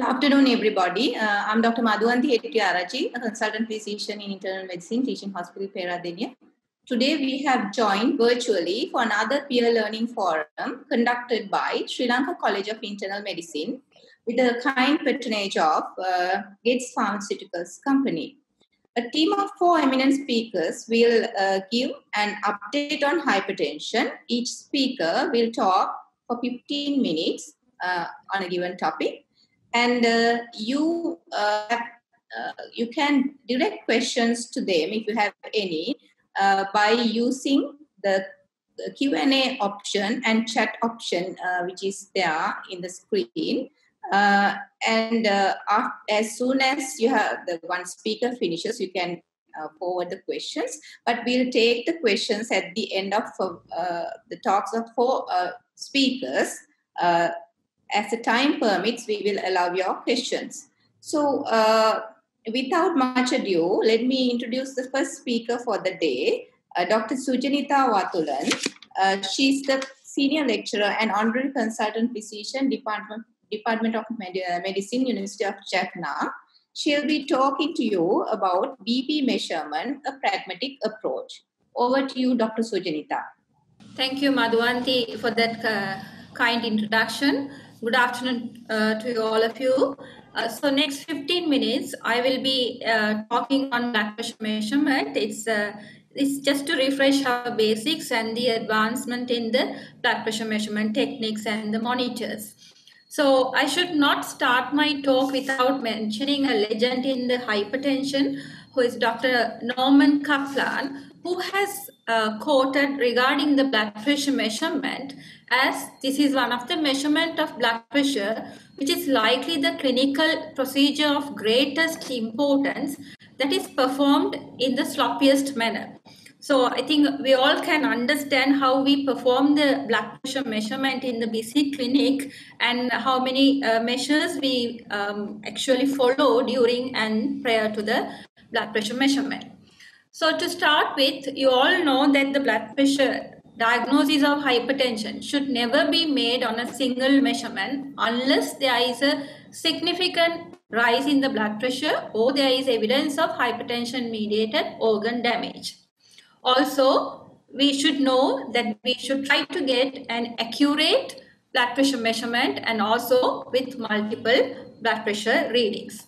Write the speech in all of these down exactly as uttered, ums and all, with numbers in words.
afternoon, everybody. Uh, I'm Doctor Madhuvanti Hettiarachi, a consultant physician in internal medicine, teaching hospital Peradeniya. Today, we have joined virtually for another peer learning forum conducted by Sri Lanka College of Internal Medicine with the kind patronage of uh, Gates Pharmaceuticals Company. A team of four eminent speakers will uh, give an update on hypertension. Each speaker will talk for fifteen minutes uh, on a given topic. And uh, you uh, uh, you can direct questions to them if you have any uh, by using the, the Q and A option and chat option uh, which is there in the screen. Uh, and uh, after, as soon as you have the one speaker finishes, you can uh, forward the questions. But we'll take the questions at the end of uh, the talks of four uh, speakers. Uh, As the time permits, we will allow your questions. So, uh, without much ado, let me introduce the first speaker for the day, uh, Doctor Sujanita Watulan. Uh, she's the senior lecturer and honorary consultant physician, Department, Department of Med- Medicine, University of Jaffna. She'll be talking to you about B P measurement, a pragmatic approach. Over to you, Doctor Sujanita. Thank you, Madhuvanti, for that uh, kind introduction. Good afternoon uh, to all of you. Uh, so next fifteen minutes, I will be uh, talking on blood pressure measurement. It's, uh, it's just to refresh our basics and the advancement in the blood pressure measurement techniques and the monitors. So I should not start my talk without mentioning a legend in the hypertension, who is Doctor Norman Kaplan, who has uh, quoted regarding the blood pressure measurement as this is one of the measurement of blood pressure which is likely the clinical procedure of greatest importance that is performed in the sloppiest manner. So I think we all can understand how we perform the blood pressure measurement in the busy clinic and how many uh, measures we um, actually follow during and prior to the blood pressure measurement. So to start with, you all know that the blood pressure diagnosis of hypertension should never be made on a single measurement unless there is a significant rise in the blood pressure or there is evidence of hypertension mediated organ damage. Also, we should know that we should try to get an accurate blood pressure measurement and also with multiple blood pressure readings.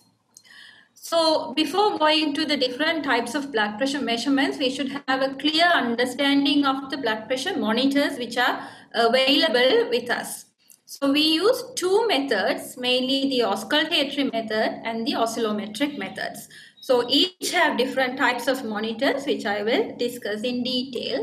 So before going to the different types of blood pressure measurements, we should have a clear understanding of the blood pressure monitors which are available with us. So we use two methods, mainly the auscultatory method and the oscillometric methods. So each have different types of monitors which I will discuss in detail.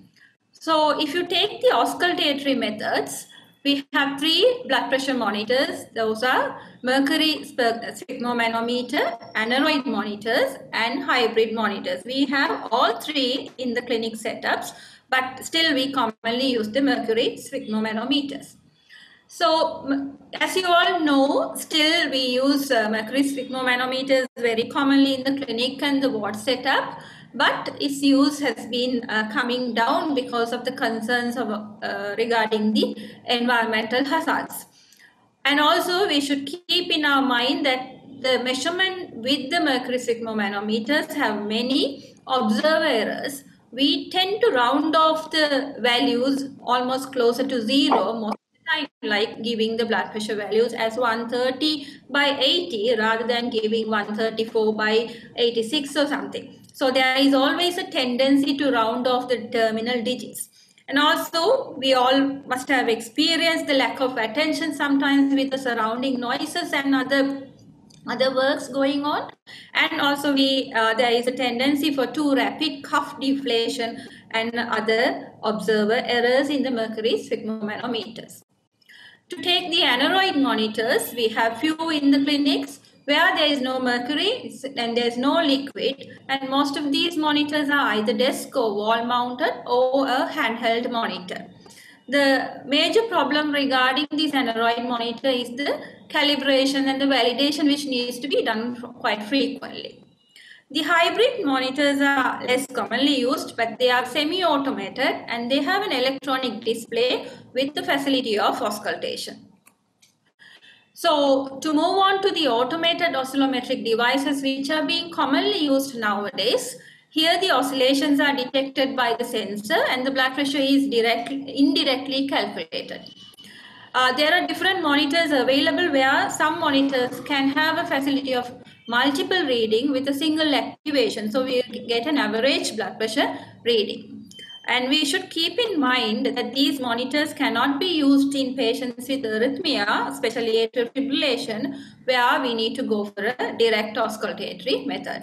So if you take the auscultatory methods, we have three blood pressure monitors. Those are mercury sphygmomanometer, aneroid monitors, and hybrid monitors. We have all three in the clinic setups, but still we commonly use the mercury sphygmomanometers. So as you all know, still we use uh, mercury sphygmomanometers very commonly in the clinic and the ward setup, but its use has been uh, coming down because of the concerns of, uh, regarding the environmental hazards. And also we should keep in our mind that the measurement with the mercury sphygmomanometers have many observer errors. We tend to round off the values almost closer to zero most of the time, like giving the blood pressure values as one thirty by eighty rather than giving one thirty-four by eighty-six or something. So there is always a tendency to round off the terminal digits. And also, we all must have experienced the lack of attention sometimes with the surrounding noises and other, other works going on. And also, we uh, there is a tendency for too rapid cuff deflation and other observer errors in the mercury sphygmomanometers. To take the aneroid monitors, we have few in the clinics where there is no mercury and there is no liquid, and most of these monitors are either desk or wall mounted or a handheld monitor. The major problem regarding this aneroid monitor is the calibration and the validation which needs to be done quite frequently. The hybrid monitors are less commonly used, but they are semi-automated and they have an electronic display with the facility of auscultation. So to move on to the automated oscillometric devices which are being commonly used nowadays, here the oscillations are detected by the sensor and the blood pressure is directly, indirectly calculated. Uh, there are different monitors available where some monitors can have a facility of multiple reading with a single activation. So we get an average blood pressure reading. And we should keep in mind that these monitors cannot be used in patients with arrhythmia, especially atrial fibrillation, where we need to go for a direct auscultatory method.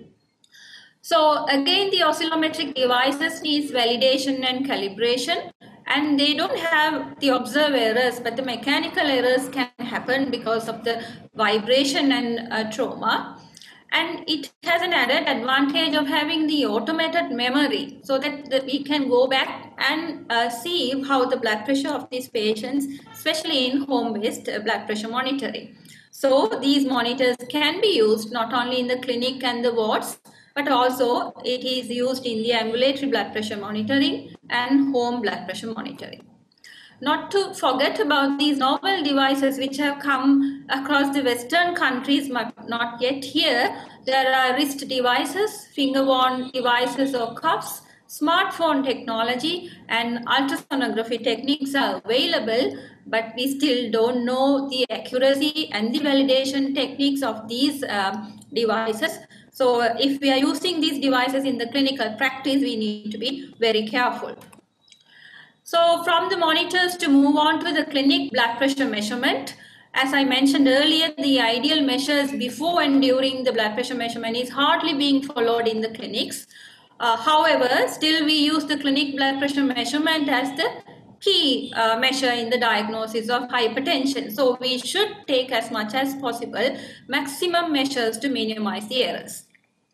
So again, the oscillometric devices needs validation and calibration, and they don't have the observed errors, but the mechanical errors can happen because of the vibration and uh, trauma. And it has an added advantage of having the automated memory so that, that we can go back and uh, see how the blood pressure of these patients, especially in home-based uh, blood pressure monitoring. So these monitors can be used not only in the clinic and the wards, but also it is used in the ambulatory blood pressure monitoring and home blood pressure monitoring. Not to forget about these novel devices which have come across the Western countries, but not yet here. There are wrist devices, finger-worn devices or cuffs, smartphone technology and ultrasonography techniques are available, but we still don't know the accuracy and the validation techniques of these um, devices. So if we are using these devices in the clinical practice, we need to be very careful. So from the monitors to move on to the clinic blood pressure measurement. As I mentioned earlier, the ideal measures before and during the blood pressure measurement is hardly being followed in the clinics. Uh, however, still we use the clinic blood pressure measurement as the key uh, measure in the diagnosis of hypertension. So we should take as much as possible maximum measures to minimize the errors.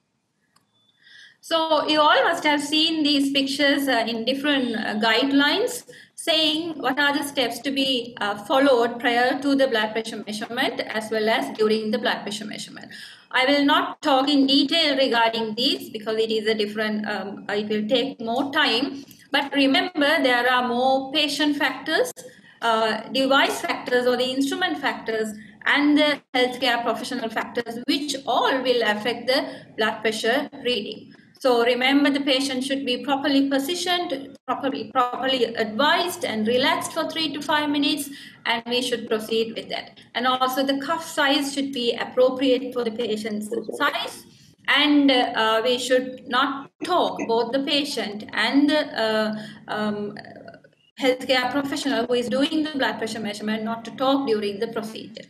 So you all must have seen these pictures uh, in different uh, guidelines saying what are the steps to be uh, followed prior to the blood pressure measurement as well as during the blood pressure measurement. I will not talk in detail regarding these because it is a different, um, it will take more time. But remember, there are more patient factors, uh, device factors or the instrument factors and the healthcare professional factors which all will affect the blood pressure reading. So remember, the patient should be properly positioned, properly, properly advised and relaxed for three to five minutes, and we should proceed with that. And also the cuff size should be appropriate for the patient's size, and uh, we should not talk both the patient and the uh, um, healthcare professional who is doing the blood pressure measurement not to talk during the procedure.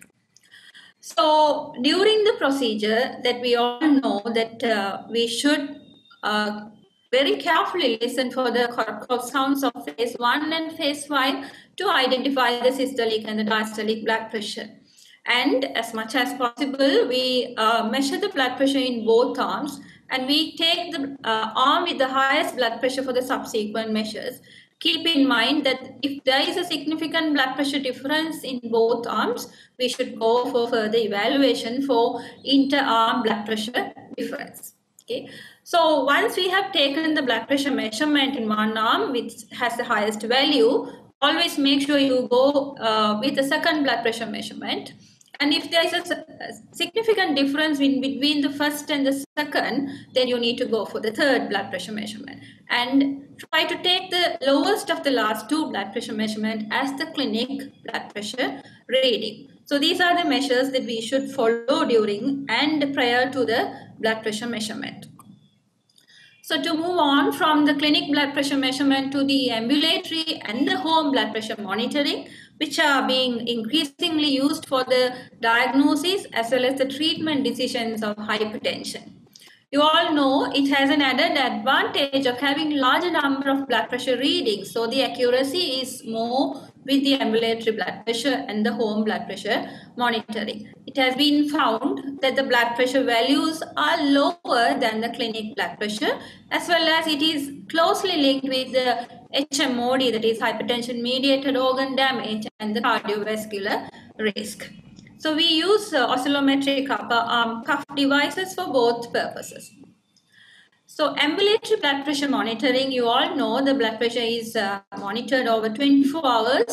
So during the procedure that we all know that uh, we should Uh, very carefully listen for the Korsakoff sounds of phase one and phase five to identify the systolic and the diastolic blood pressure. And as much as possible, we uh, measure the blood pressure in both arms and we take the uh, arm with the highest blood pressure for the subsequent measures. Keep in mind that if there is a significant blood pressure difference in both arms, we should go for further evaluation for inter-arm blood pressure difference. Okay. So once we have taken the blood pressure measurement in one arm, which has the highest value, always make sure you go uh, with the second blood pressure measurement. And if there is a, a significant difference in between the first and the second, then you need to go for the third blood pressure measurement. And try to take the lowest of the last two blood pressure measurement as the clinic blood pressure reading. So these are the measures that we should follow during and prior to the blood pressure measurement. So to move on from the clinic blood pressure measurement to the ambulatory and the home blood pressure monitoring, which are being increasingly used for the diagnosis as well as the treatment decisions of hypertension. You all know it has an added advantage of having larger number of blood pressure readings. So the accuracy is more with the ambulatory blood pressure and the home blood pressure monitoring. It has been found that the blood pressure values are lower than the clinic blood pressure, as well as it is closely linked with the H M O D, that is hypertension mediated organ damage, and the cardiovascular risk. So we use uh, oscillometric upper arm cuff devices for both purposes. So ambulatory blood pressure monitoring, you all know the blood pressure is uh, monitored over twenty-four hours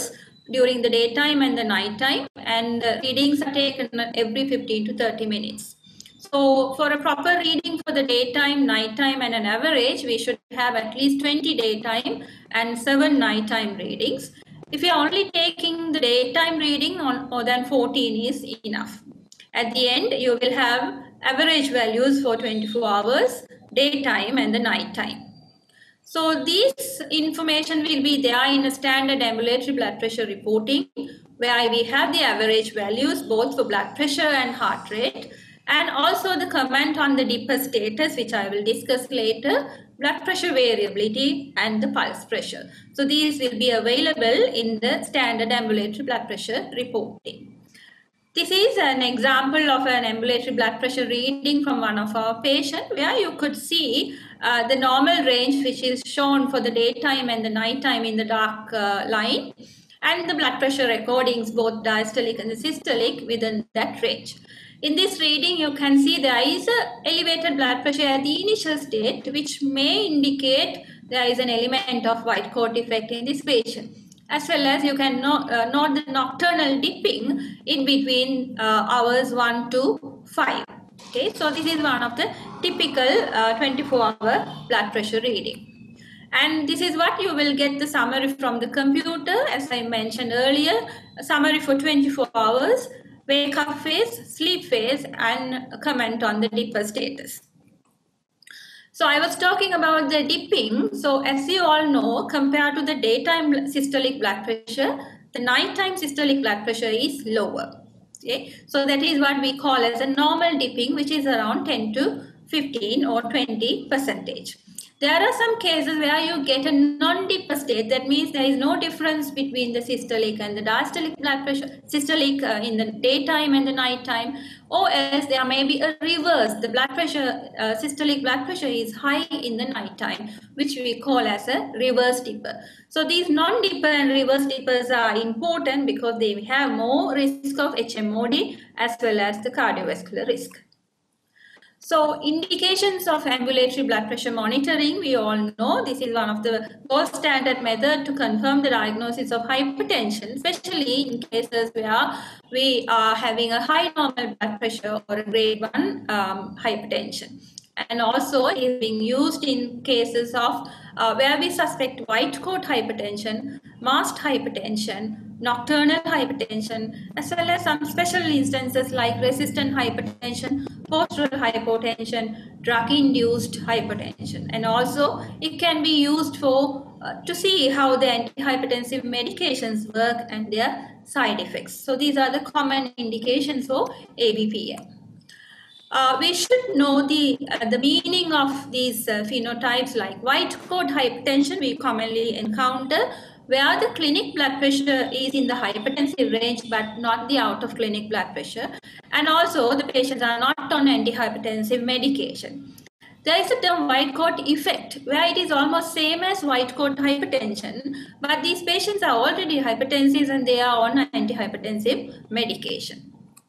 during the daytime and the nighttime, and uh, readings are taken every fifteen to thirty minutes. So for a proper reading for the daytime, nighttime, and an average, we should have at least twenty daytime and seven nighttime readings. If you're only taking the daytime reading, on more than fourteen is enough. At the end, you will have average values for twenty-four hours, daytime and the nighttime. So these information will be there in a standard ambulatory blood pressure reporting, where we have the average values both for blood pressure and heart rate, and also the comment on the dipper status, which I will discuss later, blood pressure variability and the pulse pressure. So these will be available in the standard ambulatory blood pressure reporting. This is an example of an ambulatory blood pressure reading from one of our patients, where you could see uh, the normal range, which is shown for the daytime and the nighttime in the dark uh, line, and the blood pressure recordings, both diastolic and the systolic, within that range. In this reading, you can see there is a elevated blood pressure at the initial state, which may indicate there is an element of white coat effect in this patient. As well as you can note, uh, note the nocturnal dipping in between uh, hours one to five. Okay, so this is one of the typical uh, twenty-four hour blood pressure reading. And this is what you will get the summary from the computer, as I mentioned earlier, a summary for twenty-four hours, wake up phase, sleep phase, and a comment on the dipper status. So I was talking about the dipping. So as you all know, compared to the daytime systolic blood pressure, the nighttime systolic blood pressure is lower. Okay, so that is what we call as a normal dipping, which is around ten to fifteen or twenty percentage. There are some cases where you get a non-dipper state. That means there is no difference between the systolic and the diastolic blood pressure, systolic uh, in the daytime and the nighttime, or else there may be a reverse. The blood pressure, uh, systolic blood pressure is high in the nighttime, which we call as a reverse dipper. So these non-dipper and reverse dippers are important because they have more risk of H M O D as well as the cardiovascular risk. So indications of ambulatory blood pressure monitoring, we all know this is one of the gold standard method to confirm the diagnosis of hypertension, especially in cases where we are having a high normal blood pressure or a grade one um, hypertension. And also is being used in cases of uh, where we suspect white coat hypertension, masked hypertension, nocturnal hypertension, as well as some special instances like resistant hypertension, postural hypotension, drug-induced hypertension. And also it can be used for uh, to see how the antihypertensive medications work and their side effects. So these are the common indications for A B P M. Uh, we should know the, uh, the meaning of these uh, phenotypes, like white coat hypertension we commonly encounter, where the clinic blood pressure is in the hypertensive range but not the out of clinic blood pressure, and also the patients are not on antihypertensive medication. There is a term white coat effect, where it is almost same as white coat hypertension, but these patients are already hypertensive and they are on antihypertensive medication.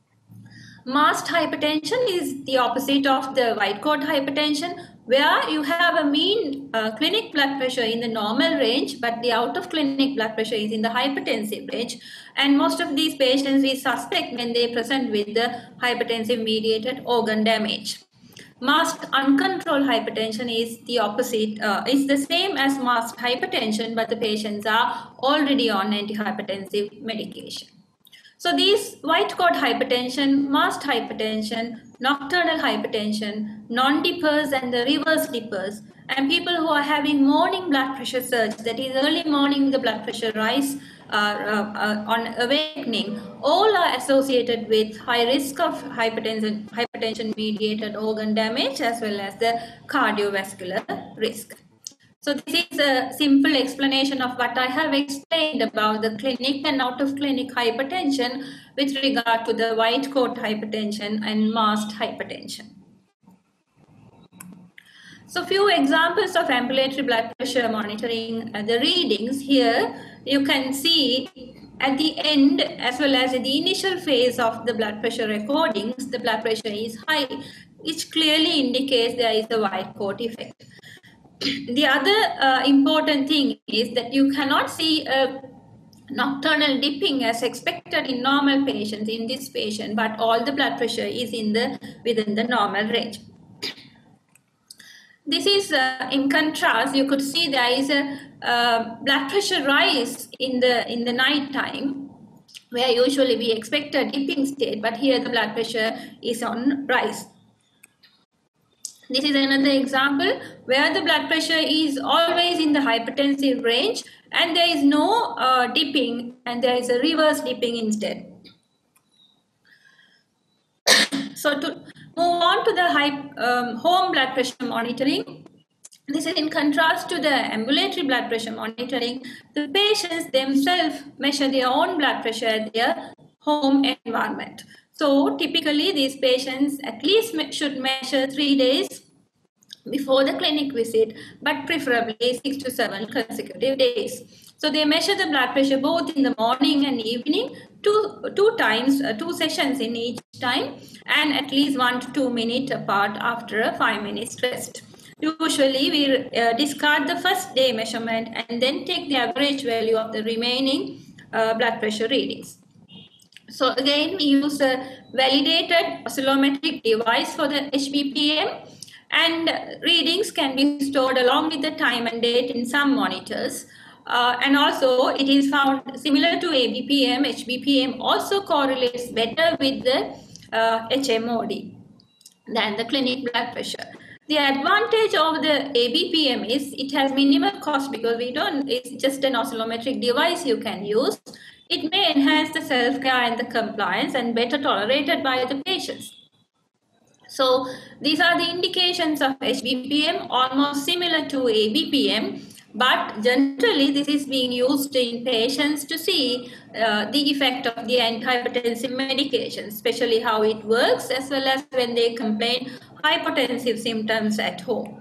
Masked hypertension is the opposite of the white coat hypertension, where you have a mean uh, clinic blood pressure in the normal range, but the out of clinic blood pressure is in the hypertensive range. And most of these patients we suspect when they present with the hypertensive mediated organ damage. Masked uncontrolled hypertension is the opposite, uh, it's the same as masked hypertension, but the patients are already on antihypertensive medication. So these white coat hypertension, masked hypertension, nocturnal hypertension, non-dippers and the reverse dippers, and people who are having morning blood pressure surge, that is early morning the blood pressure rise uh, uh, uh, on awakening, all are associated with high risk of hypertension, hypertension mediated organ damage as well as the cardiovascular risk. So this is a simple explanation of what I have explained about the clinic and out of clinic hypertension with regard to the white coat hypertension and masked hypertension. So few examples of ambulatory blood pressure monitoring, uh, the readings here, you can see at the end as well as in the initial phase of the blood pressure recordings, the blood pressure is high, which clearly indicates there is a white coat effect. The other uh, important thing is that you cannot see a nocturnal dipping as expected in normal patients in this patient, but all the blood pressure is in the within the normal range. This is uh, in contrast. You could see there is a uh, blood pressure rise in the in the night time, where usually we expect a dipping state, but here the blood pressure is on rise. This is another example where the blood pressure is always in the hypertensive range and there is no uh, dipping, and there is a reverse dipping instead. So to move on to the high, um, home blood pressure monitoring, this is in contrast to the ambulatory blood pressure monitoring. The patients themselves measure their own blood pressure at their home environment. So typically these patients at least should measure three days before the clinic visit, but preferably six to seven consecutive days. So they measure the blood pressure both in the morning and evening, two, two times, uh, two sessions in each time, and at least one to two minutes apart after a five minutes rest. Usually we uh, discard the first day measurement and then take the average value of the remaining uh, blood pressure readings. So again, we use a validated oscillometric device for the H B P M, and readings can be stored along with the time and date in some monitors. Uh, and also it is found similar to A B P M, H B P M also correlates better with the uh, H M O D than the clinic blood pressure. The advantage of the A B P M is it has minimal cost because we don't, it's just an oscillometric device you can use. It may enhance the self-care and the compliance and better tolerated by the patients. So these are the indications of H B P M, almost similar to A B P M, but generally this is being used in patients to see uh, the effect of the antihypertensive medication, especially how it works, as well as when they complain hypotensive symptoms at home.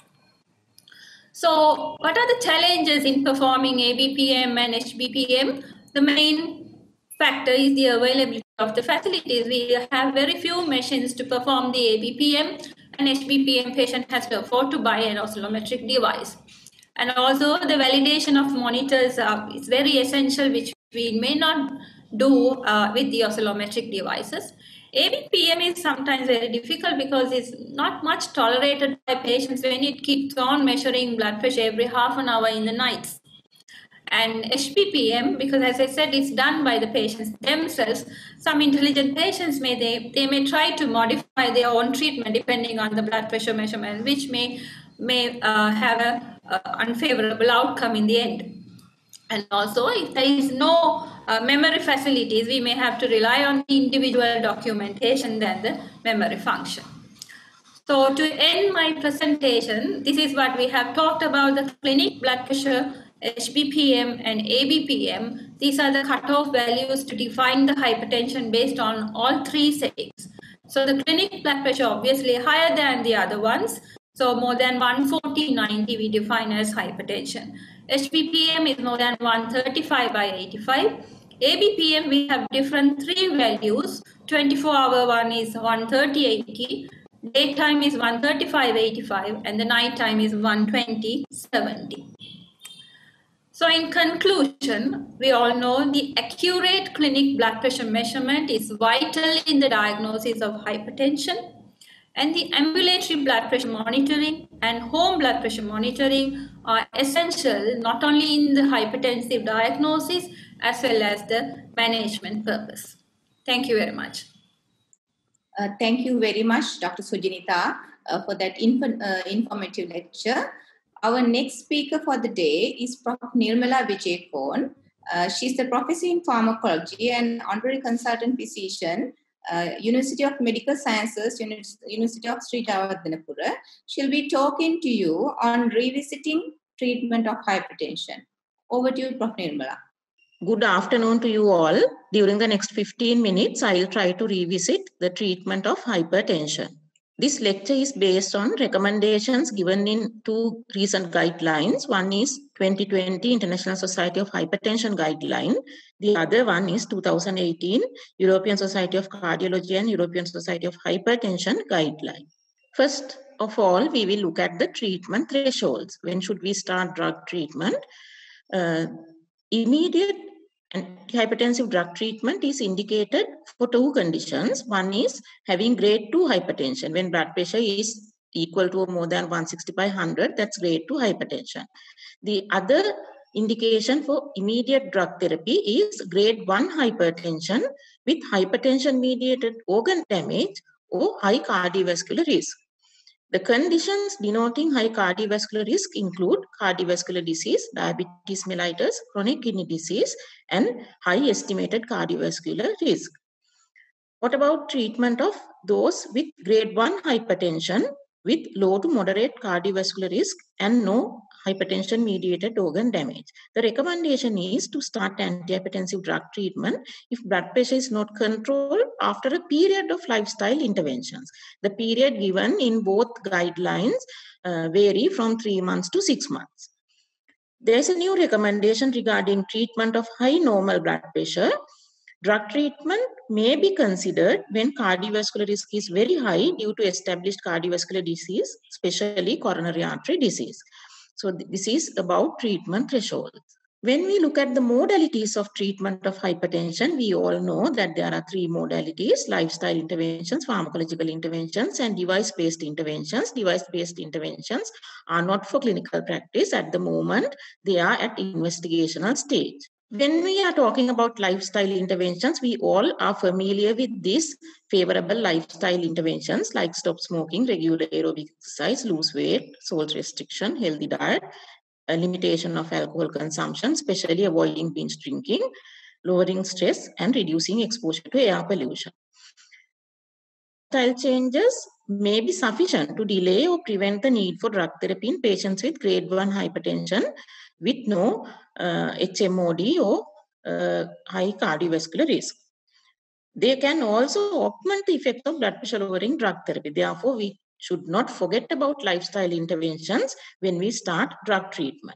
So what are the challenges in performing A B P M and H B P M? The main factor is the availability of the facilities. We have very few machines to perform the A B P M, and H B P M patient has to afford to buy an oscillometric device. And also the validation of monitors uh, is very essential, which we may not do uh, with the oscillometric devices. A B P M is sometimes very difficult because it's not much tolerated by patients when it keeps on measuring blood pressure every half an hour in the nights. And H B P M, because as I said, it's done by the patients themselves. Some intelligent patients may they, they may try to modify their own treatment depending on the blood pressure measurement, which may may uh, have a, a unfavorable outcome in the end. And also, if there is no uh, memory facilities, we may have to rely on the individual documentation than the memory function. So to end my presentation, this is what we have talked about: the clinic blood pressure, H B P M and A B P M. These are the cutoff values to define the hypertension based on all three settings. So the clinic blood pressure obviously higher than the other ones. So more than one forty ninety we define as hypertension. H B P M is more than one thirty-five by eighty-five. A B P M we have different three values. twenty-four hour one is one thirty eighty. Daytime is one thirty-five eighty-five and the nighttime is one twenty seventy. So in conclusion, we all know the accurate clinic blood pressure measurement is vital in the diagnosis of hypertension, and the ambulatory blood pressure monitoring and home blood pressure monitoring are essential not only in the hypertensive diagnosis as well as the management purpose. Thank you very much. Uh, thank you very much, Doctor Sujinita, uh, for that inf uh, informative lecture. Our next speaker for the day is Professor Nirmala Wijeyakorn. Uh, she's the professor in pharmacology and honorary consultant physician, uh, University of Medical Sciences, University of Sri Jayawardhanapura. She'll be talking to you on revisiting treatment of hypertension. Over to you, Professor Nirmala. Good afternoon to you all. During the next fifteen minutes, I will try to revisit the treatment of hypertension. This lecture is based on recommendations given in two recent guidelines. One is twenty twenty International Society of Hypertension Guideline. The other one is two thousand eighteen European Society of Cardiology and European Society of Hypertension Guideline. First of all, we will look at the treatment thresholds. When should we start drug treatment? Uh, immediate Antihypertensive drug treatment is indicated for two conditions. One is having grade two hypertension. When blood pressure is equal to or more than one sixty by one hundred, that's grade two hypertension. The other indication for immediate drug therapy is grade one hypertension with hypertension-mediated organ damage or high cardiovascular risk. The conditions denoting high cardiovascular risk include cardiovascular disease, diabetes mellitus, chronic kidney disease, and high estimated cardiovascular risk. What about treatment of those with grade one hypertension with low to moderate cardiovascular risk and no hypertension-mediated organ damage? The recommendation is to start antihypertensive drug treatment if blood pressure is not controlled after a period of lifestyle interventions. The period given in both guidelines uh, vary from three months to six months. There is a new recommendation regarding treatment of high normal blood pressure. Drug treatment may be considered when cardiovascular risk is very high due to established cardiovascular disease, especially coronary artery disease. So this is about treatment threshold. When we look at the modalities of treatment of hypertension, we all know that there are three modalities: lifestyle interventions, pharmacological interventions, and device-based interventions. Device-based interventions are not for clinical practice at the moment. They are at investigational stage. When we are talking about lifestyle interventions, we all are familiar with these favorable lifestyle interventions like stop smoking, regular aerobic exercise, lose weight, salt restriction, healthy diet, a limitation of alcohol consumption, especially avoiding binge drinking, lowering stress, and reducing exposure to air pollution. Lifestyle changes may be sufficient to delay or prevent the need for drug therapy in patients with grade one hypertension with no uh, H M O D or uh, high cardiovascular risk. They can also augment the effect of blood pressure lowering drug therapy. Therefore, we should not forget about lifestyle interventions when we start drug treatment.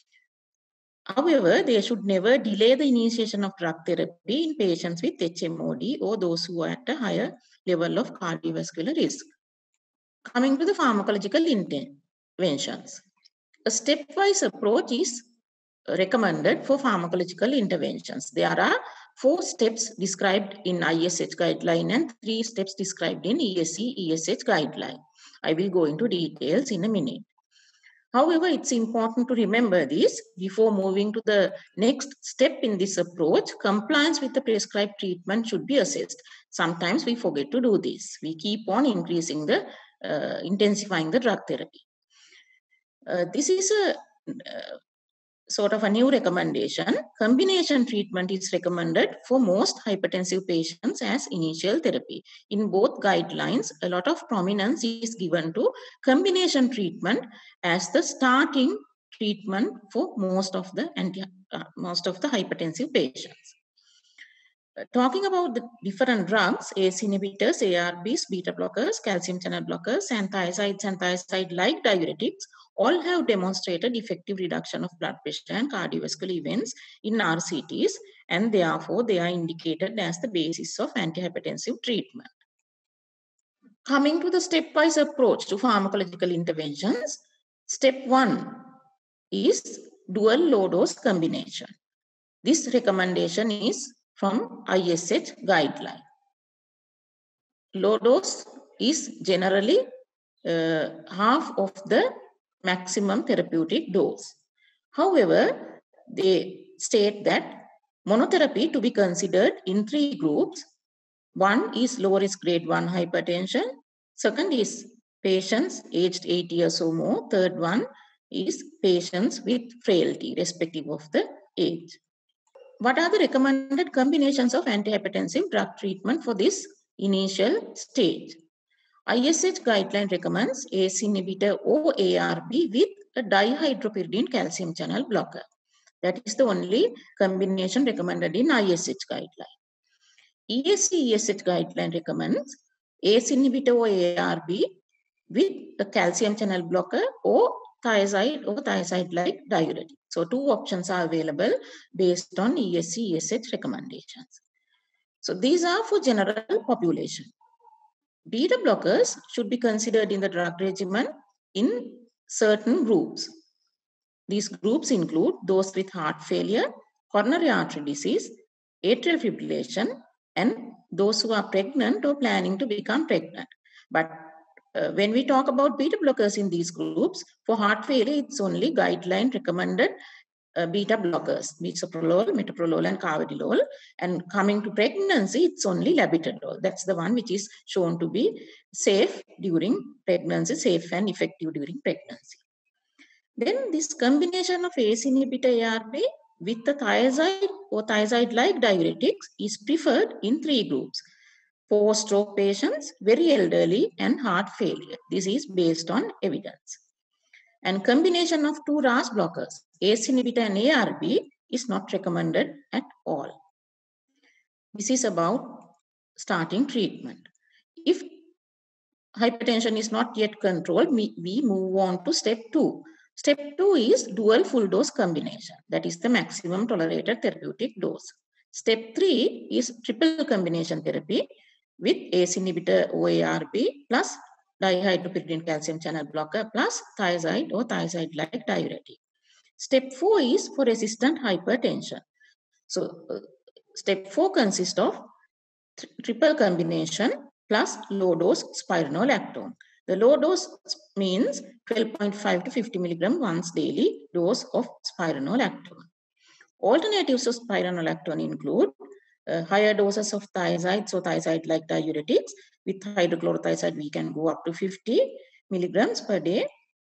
However, they should never delay the initiation of drug therapy in patients with H M O D or those who are at a higher level of cardiovascular risk. Coming to the pharmacological interventions. A stepwise approach is recommended for pharmacological interventions. There are four steps described in I S H guideline and three steps described in E S C E S H guideline. I will go into details in a minute. However, it's important to remember this before moving to the next step in this approach. Compliance with the prescribed treatment should be assessed. Sometimes we forget to do this. We keep on increasing the, uh, intensifying the drug therapy. Uh, this is a uh, sort of a new recommendation. Combination treatment is recommended for most hypertensive patients as initial therapy. In both guidelines, a lot of prominence is given to combination treatment as the starting treatment for most of the anti, uh, most of the hypertensive patients. Uh, talking about the different drugs, A C E inhibitors, A R Bs, beta blockers, calcium channel blockers, and thiazides and thiazide-like diuretics all have demonstrated effective reduction of blood pressure and cardiovascular events in R C Ts, and therefore they are indicated as the basis of antihypertensive treatment. Coming to the stepwise approach to pharmacological interventions, step one is dual low-dose combination. This recommendation is from I S H guideline. Low dose is generally uh, half of the maximum therapeutic dose. However, they state that monotherapy to be considered in three groups. One is low risk grade one hypertension. Second is patients aged eight years or more. Third one is patients with frailty, respective of the age. What are the recommended combinations of antihypertensive drug treatment for this initial stage? I S H guideline recommends A C E inhibitor or A R B with a dihydropyridine calcium channel blocker. That is the only combination recommended in I S H guideline. E S C E S H guideline recommends A C E inhibitor or A R B with a calcium channel blocker or thiazide or thiazide-like diuretic. So two options are available based on E S C E S H recommendations. So these are for general population. Beta blockers should be considered in the drug regimen in certain groups. These groups include those with heart failure, coronary artery disease, atrial fibrillation, and those who are pregnant or planning to become pregnant. But uh, when we talk about beta blockers in these groups, for heart failure, it's only guideline recommended uh, beta blockers, bisoprolol, metoprolol, and carvedilol. And coming to pregnancy, it's only labetalol. That's the one which is shown to be safe during pregnancy, safe and effective during pregnancy. Then this combination of A C E inhibitor A R B with the thiazide or thiazide-like diuretics is preferred in three groups: for stroke patients, very elderly, and heart failure. This is based on evidence. And combination of two R A S blockers, A C E inhibitor and A R B, is not recommended at all. This is about starting treatment. If hypertension is not yet controlled, we, we move on to step two. Step two is dual full dose combination. That is the maximum tolerated therapeutic dose. Step three is triple combination therapy with A C E inhibitor or A R B plus dihydropyridine calcium channel blocker plus thiazide or thiazide-like diuretic. Step four is for resistant hypertension. So uh, step four consists of triple combination plus low dose spironolactone. The low dose means twelve point five to fifty milligram once daily dose of spironolactone. Alternatives of spironolactone include uh, higher doses of thiazides or thiazide-like diuretics. With hydrochlorothiazide, we can go up to fifty milligrams per day.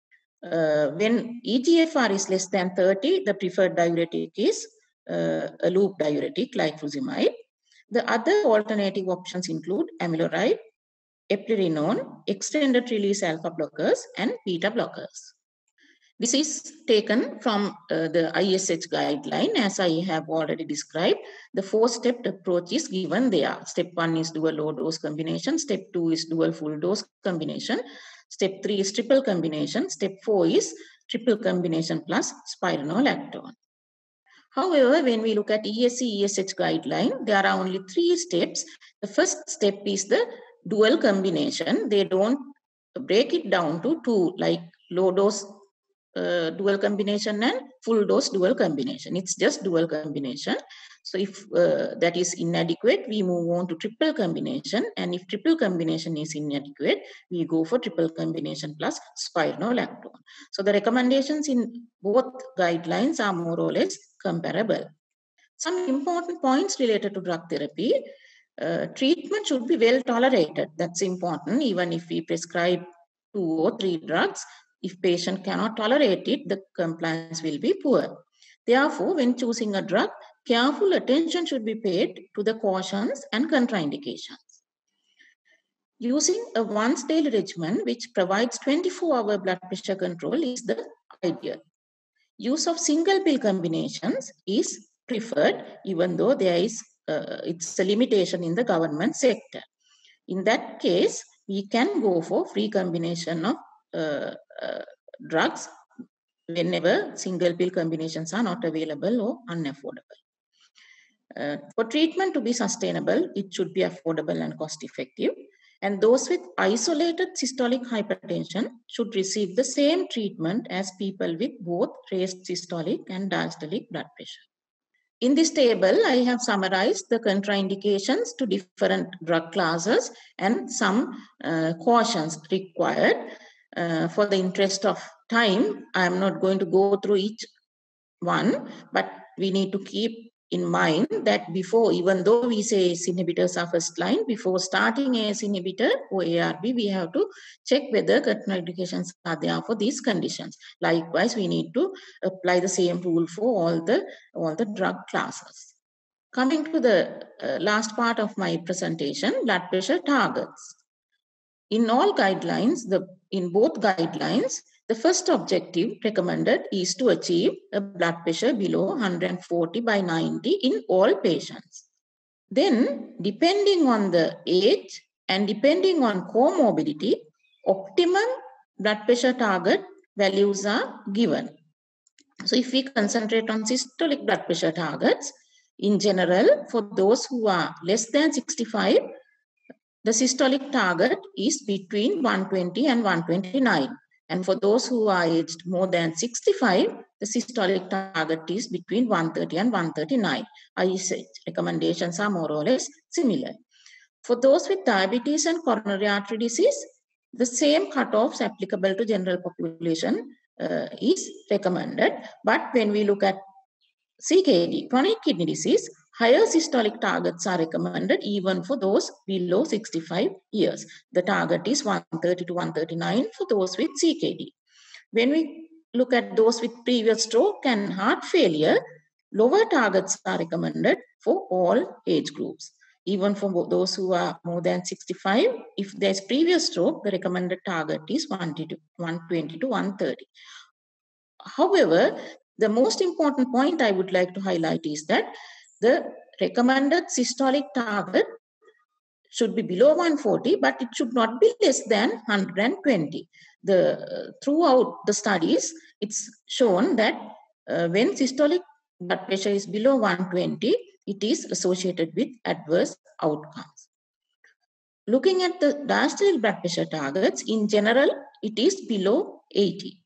Uh, when E G F R is less than thirty, the preferred diuretic is uh, a loop diuretic like fusimide. The other alternative options include amiloride, eplerenone, extended release alpha blockers, and beta blockers. This is taken from uh, the I S H guideline, as I have already described. The four-step approach is given there. Step one is dual low dose combination. Step two is dual full dose combination. Step three is triple combination. Step four is triple combination plus spironolactone. However, when we look at E S C E S H guideline, there are only three steps. The first step is the dual combination. They don't break it down to two, like low dose uh, dual combination and full dose dual combination. It's just dual combination. So if uh, that is inadequate, we move on to triple combination. And if triple combination is inadequate, we go for triple combination plus spironolactone. So the recommendations in both guidelines are more or less comparable. Some important points related to drug therapy. Uh, treatment should be well tolerated. That's important. Even if we prescribe two or three drugs, if patient cannot tolerate it, the compliance will be poor. Therefore, when choosing a drug, careful attention should be paid to the cautions and contraindications. Using a once daily regimen which provides twenty-four hour blood pressure control is the ideal. Use of single pill combinations is preferred, even though there is uh, it's a limitation in the government sector. In that case, we can go for free combination of uh, uh, drugs whenever single pill combinations are not available or unaffordable. Uh, for treatment to be sustainable, it should be affordable and cost effective. And those with isolated systolic hypertension should receive the same treatment as people with both raised systolic and diastolic blood pressure. In this table, I have summarized the contraindications to different drug classes and some uh, cautions required. Uh, for the interest of time, I am not going to go through each one, but we need to keep in mind that before, even though we say A C E inhibitors are first line, before starting A C E inhibitor or A R B, we have to check whether contraindications are there for these conditions. Likewise, we need to apply the same rule for all the, all the drug classes. Coming to the uh, last part of my presentation, blood pressure targets. In all guidelines, the, in both guidelines, the first objective recommended is to achieve a blood pressure below one hundred forty by ninety in all patients. Then, depending on the age and depending on comorbidity, optimum blood pressure target values are given. So if we concentrate on systolic blood pressure targets, in general, for those who are less than sixty-five, the systolic target is between one twenty and one twenty-nine. And for those who are aged more than sixty-five, the systolic target is between one thirty and one thirty-nine. I S H recommendations are more or less similar. For those with diabetes and coronary artery disease, the same cutoffs applicable to general population uh, is recommended. But when we look at C K D, chronic kidney disease, higher systolic targets are recommended even for those below sixty-five years. The target is one thirty to one thirty-nine for those with C K D. When we look at those with previous stroke and heart failure, lower targets are recommended for all age groups. Even for those who are more than sixty-five, if there's previous stroke, the recommended target is one twenty to one thirty. However, the most important point I would like to highlight is that the recommended systolic target should be below one forty, but it should not be less than one hundred twenty. The, uh, throughout the studies, it's shown that uh, when systolic blood pressure is below one twenty, it is associated with adverse outcomes. Looking at the diastolic blood pressure targets, in general, it is below eighty.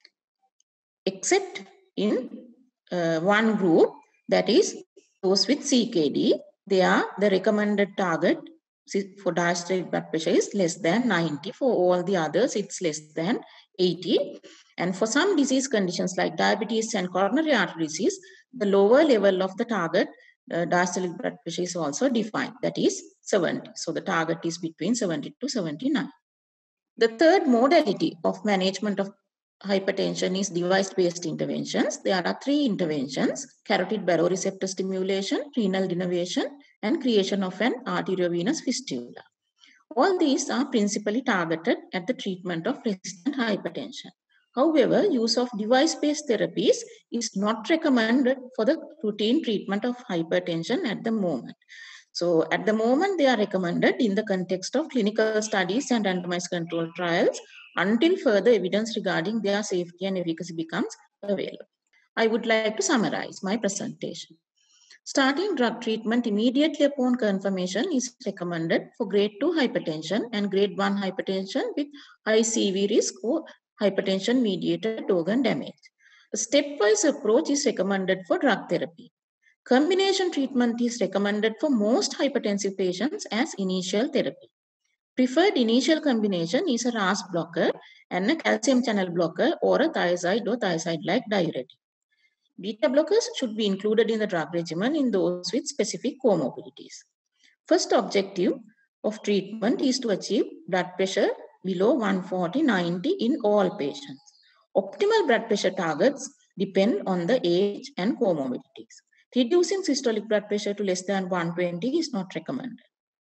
Except in uh, one group, that is those with C K D, they are the recommended target for diastolic blood pressure is less than ninety. For all the others, it's less than eighty. And for some disease conditions like diabetes and coronary artery disease, the lower level of the target uh, diastolic blood pressure is also defined, that is seventy. So the target is between seventy to seventy-nine. The third modality of management of hypertension is device-based interventions. There are three interventions: carotid baroreceptor stimulation, renal denervation, and creation of an arteriovenous fistula. All these are principally targeted at the treatment of resistant hypertension. However, use of device-based therapies is not recommended for the routine treatment of hypertension at the moment. So at the moment, they are recommended in the context of clinical studies and randomized controlled trials until further evidence regarding their safety and efficacy becomes available. I would like to summarize my presentation. Starting drug treatment immediately upon confirmation is recommended for grade two hypertension and grade one hypertension with high C V risk or hypertension-mediated organ damage. A stepwise approach is recommended for drug therapy. Combination treatment is recommended for most hypertensive patients as initial therapy. Preferred initial combination is a R A S blocker and a calcium channel blocker or a thiazide or thiazide-like diuretic. Beta blockers should be included in the drug regimen in those with specific comorbidities. First objective of treatment is to achieve blood pressure below one forty ninety in all patients. Optimal blood pressure targets depend on the age and comorbidities. Reducing systolic blood pressure to less than one twenty is not recommended.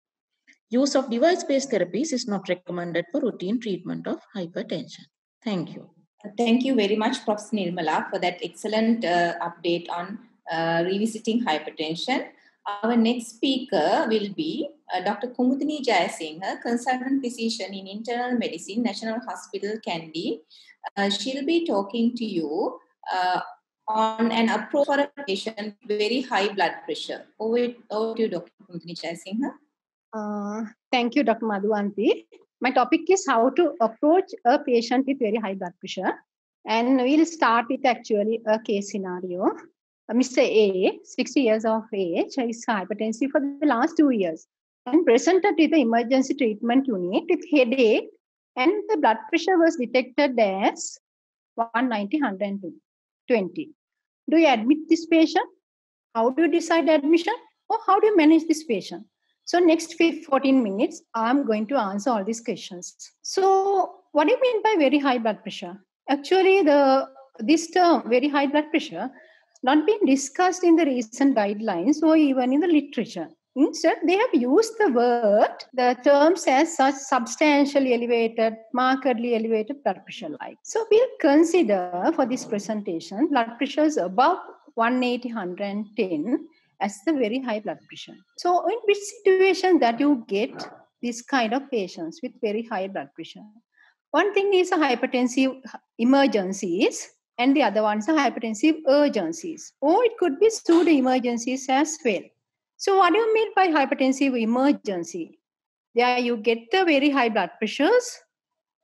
Use of device-based therapies is not recommended for routine treatment of hypertension. Thank you. Thank you very much, Professor Nirmala, for that excellent uh, update on uh, revisiting hypertension. Our next speaker will be uh, Doctor Kumudini Jayasinghe, consultant physician in internal medicine, National Hospital, Kandy. Uh, she'll be talking to you uh, on an approach for a patient with very high blood pressure. Over, over to you, Doctor Kumudini Jayasinghe. Uh, thank you, Doctor Madhuvanti. My topic is how to approach a patient with very high blood pressure. And we'll start with actually a case scenario. Uh, Mister A, sixty years of age, is hypertensive for the last two years and presented with the emergency treatment unit with headache, and the blood pressure was detected as one ninety, one twenty. Do you admit this patient? How do you decide admission? Or how do you manage this patient? So next fourteen minutes, I'm going to answer all these questions. So what do you mean by very high blood pressure? Actually, the this term, very high blood pressure, not been discussed in the recent guidelines or even in the literature. Instead, they have used the word, the terms as such substantially elevated, markedly elevated blood pressure like. So we'll consider for this presentation, blood pressure is above one eighty, one ten as the very high blood pressure. So in which situation that you get this kind of patients with very high blood pressure? One thing is a hypertensive emergencies and the other one is a hypertensive urgencies, or it could be pseudo emergencies as well. So what do you mean by hypertensive emergency? There you get the very high blood pressures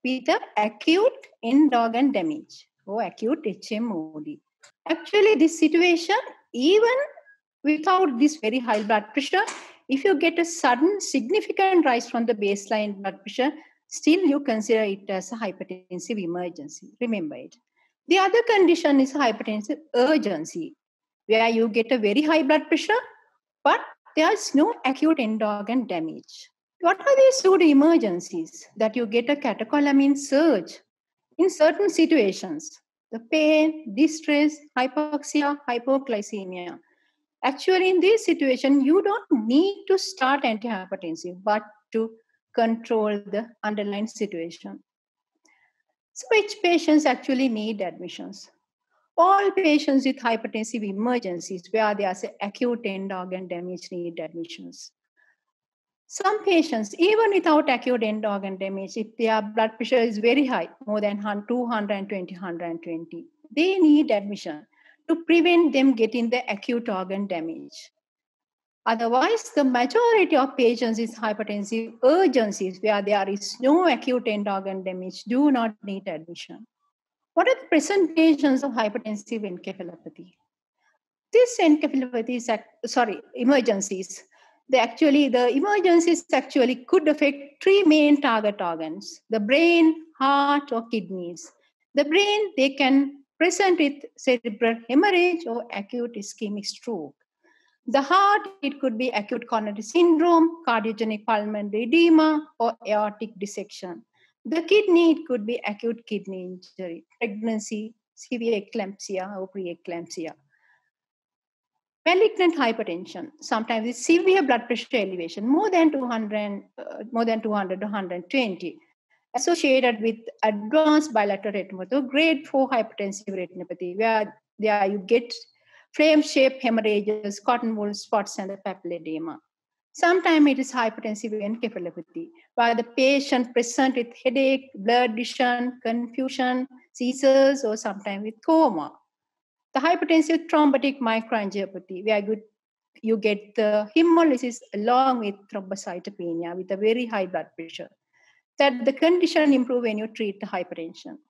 with an acute end organ damage or acute H M O D. Actually, this situation, even without this very high blood pressure, if you get a sudden significant rise from the baseline blood pressure, still you consider it as a hypertensive emergency. Remember it. The other condition is hypertensive urgency, where you get a very high blood pressure, but there is no acute end organ damage. What are these pseudo emergencies? That you get a catecholamine surge in certain situations. The pain, distress, hypoxia, hypoglycemia. Actually, in this situation, you don't need to start antihypertensive, but to control the underlying situation. So which patients actually need admissions? All patients with hypertensive emergencies where there's acute end organ damage need admissions. Some patients, even without acute end organ damage, if their blood pressure is very high, more than two hundred twenty, one hundred twenty, they need admission to prevent them getting the acute organ damage. Otherwise, the majority of patients with hypertensive urgencies where there is no acute end organ damage do not need admission. What are the presentations of hypertensive encephalopathy? This encephalopathy is, sorry, emergencies. They actually, the emergencies actually could affect three main target organs: the brain, heart, or kidneys. The brain, they can present with cerebral hemorrhage or acute ischemic stroke. The heart, it could be acute coronary syndrome, cardiogenic pulmonary edema, or aortic dissection. The kidney, it could be acute kidney injury, pregnancy, severe eclampsia, or preeclampsia. Malignant hypertension, sometimes with severe blood pressure elevation, more than two hundred, uh, more than two hundred to one hundred twenty, associated with advanced bilateral retinopathy, grade four hypertensive retinopathy, where there you get flame-shaped hemorrhages, cotton wool spots, and the papilledema. Sometimes it is hypertensive encephalopathy, where the patient presents with headache, blurred vision, confusion, seizures, or sometimes with coma. The hypertensive thrombotic microangiopathy, where you, you get the hemolysis along with thrombocytopenia with a very high blood pressure. That the condition improves when you treat the hypertension.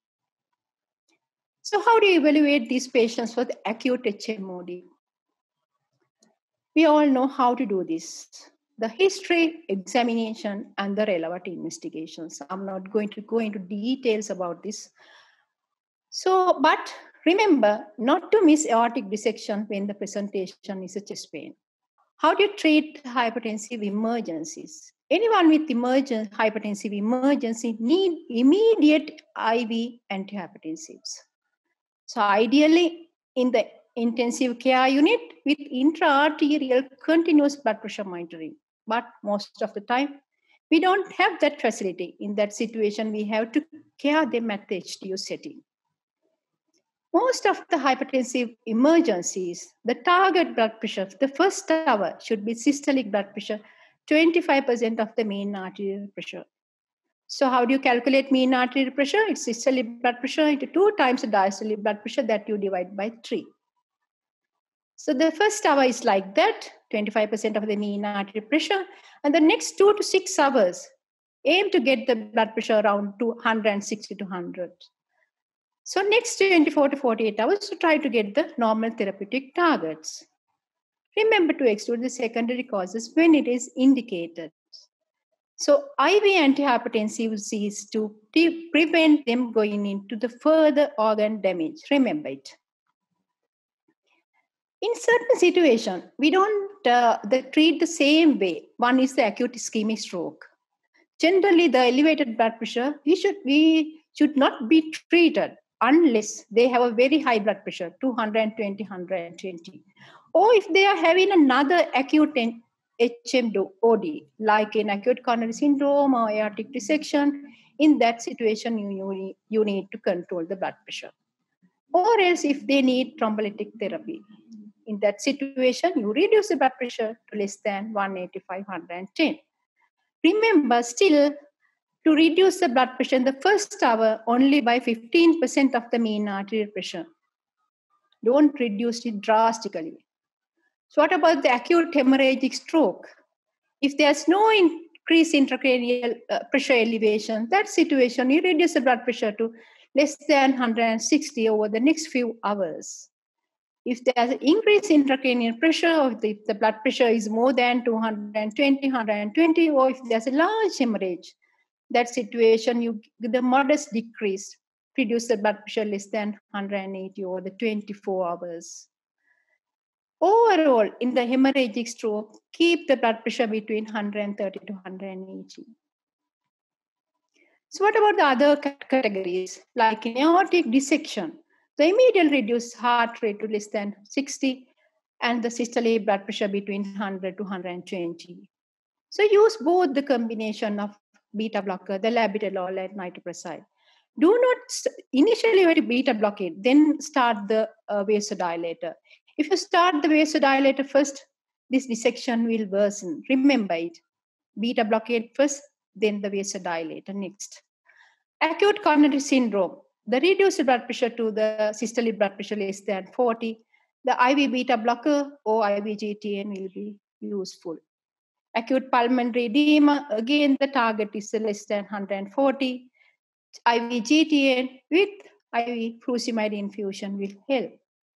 So how do you evaluate these patients for the acute H M O D? We all know how to do this. The history, examination, and the relevant investigations. I'm not going to go into details about this. So, but remember not to miss aortic dissection when the presentation is a chest pain. How do you treat hypertensive emergencies? Anyone with emergent hypertensive emergency need immediate I V antihypertensives. So ideally in the intensive care unit with intra-arterial continuous blood pressure monitoring. But most of the time, we don't have that facility. In that situation, we have to care them at the H D U setting. Most of the hypertensive emergencies, the target blood pressure, the first hour should be systolic blood pressure, twenty-five percent of the mean arterial pressure. So how do you calculate mean arterial pressure? It's systolic blood pressure into two times the diastolic blood pressure that you divide by three. So the first hour is like that, twenty-five percent of the mean arterial pressure. And the next two to six hours, aim to get the blood pressure around two hundred sixty to one hundred. So next twenty-four to forty-eight hours to try to get the normal therapeutic targets. Remember to exclude the secondary causes when it is indicated. So I V antihypertensives is to prevent them going into the further organ damage. Remember it. In certain situations, we don't uh, the treat the same way. One is the acute ischemic stroke. Generally, the elevated blood pressure, we should, we should not be treated unless they have a very high blood pressure, two hundred twenty, one hundred twenty. Or if they are having another acute H M O D, like an acute coronary syndrome or aortic dissection, in that situation, you, you, you need to control the blood pressure. Or else if they need thrombolytic therapy. In that situation, you reduce the blood pressure to less than one eighty-five, one hundred ten. Remember still to reduce the blood pressure in the first hour only by fifteen percent of the mean arterial pressure. Don't reduce it drastically. So what about the acute hemorrhagic stroke? If there's no increase intracranial uh, pressure elevation, that situation, you reduce the blood pressure to less than one hundred sixty over the next few hours. If there's an increase in intracranial pressure, or if the, if the blood pressure is more than two hundred twenty, one hundred twenty, or if there's a large hemorrhage, that situation, you with a modest decrease, reduce the blood pressure less than one hundred eighty over the twenty-four hours. Overall, in the hemorrhagic stroke, keep the blood pressure between one hundred thirty to one hundred eighty. So what about the other categories? Like in aortic dissection, the immediate reduce heart rate to less than sixty and the systolic blood pressure between one hundred to one hundred twenty. So use both the combination of beta blocker, the labetalol and nitroprusside. Do not initially have to beta blockade, then start the uh, vasodilator. If you start the vasodilator first, this dissection will worsen. Remember it. Beta blockade first, then the vasodilator next. Acute coronary syndrome. The reduced blood pressure to the systolic blood pressure less than forty. The I V beta blocker or I V G T N will be useful. Acute pulmonary edema, again the target is less than one hundred forty. I V G T N with I V furosemide infusion will help.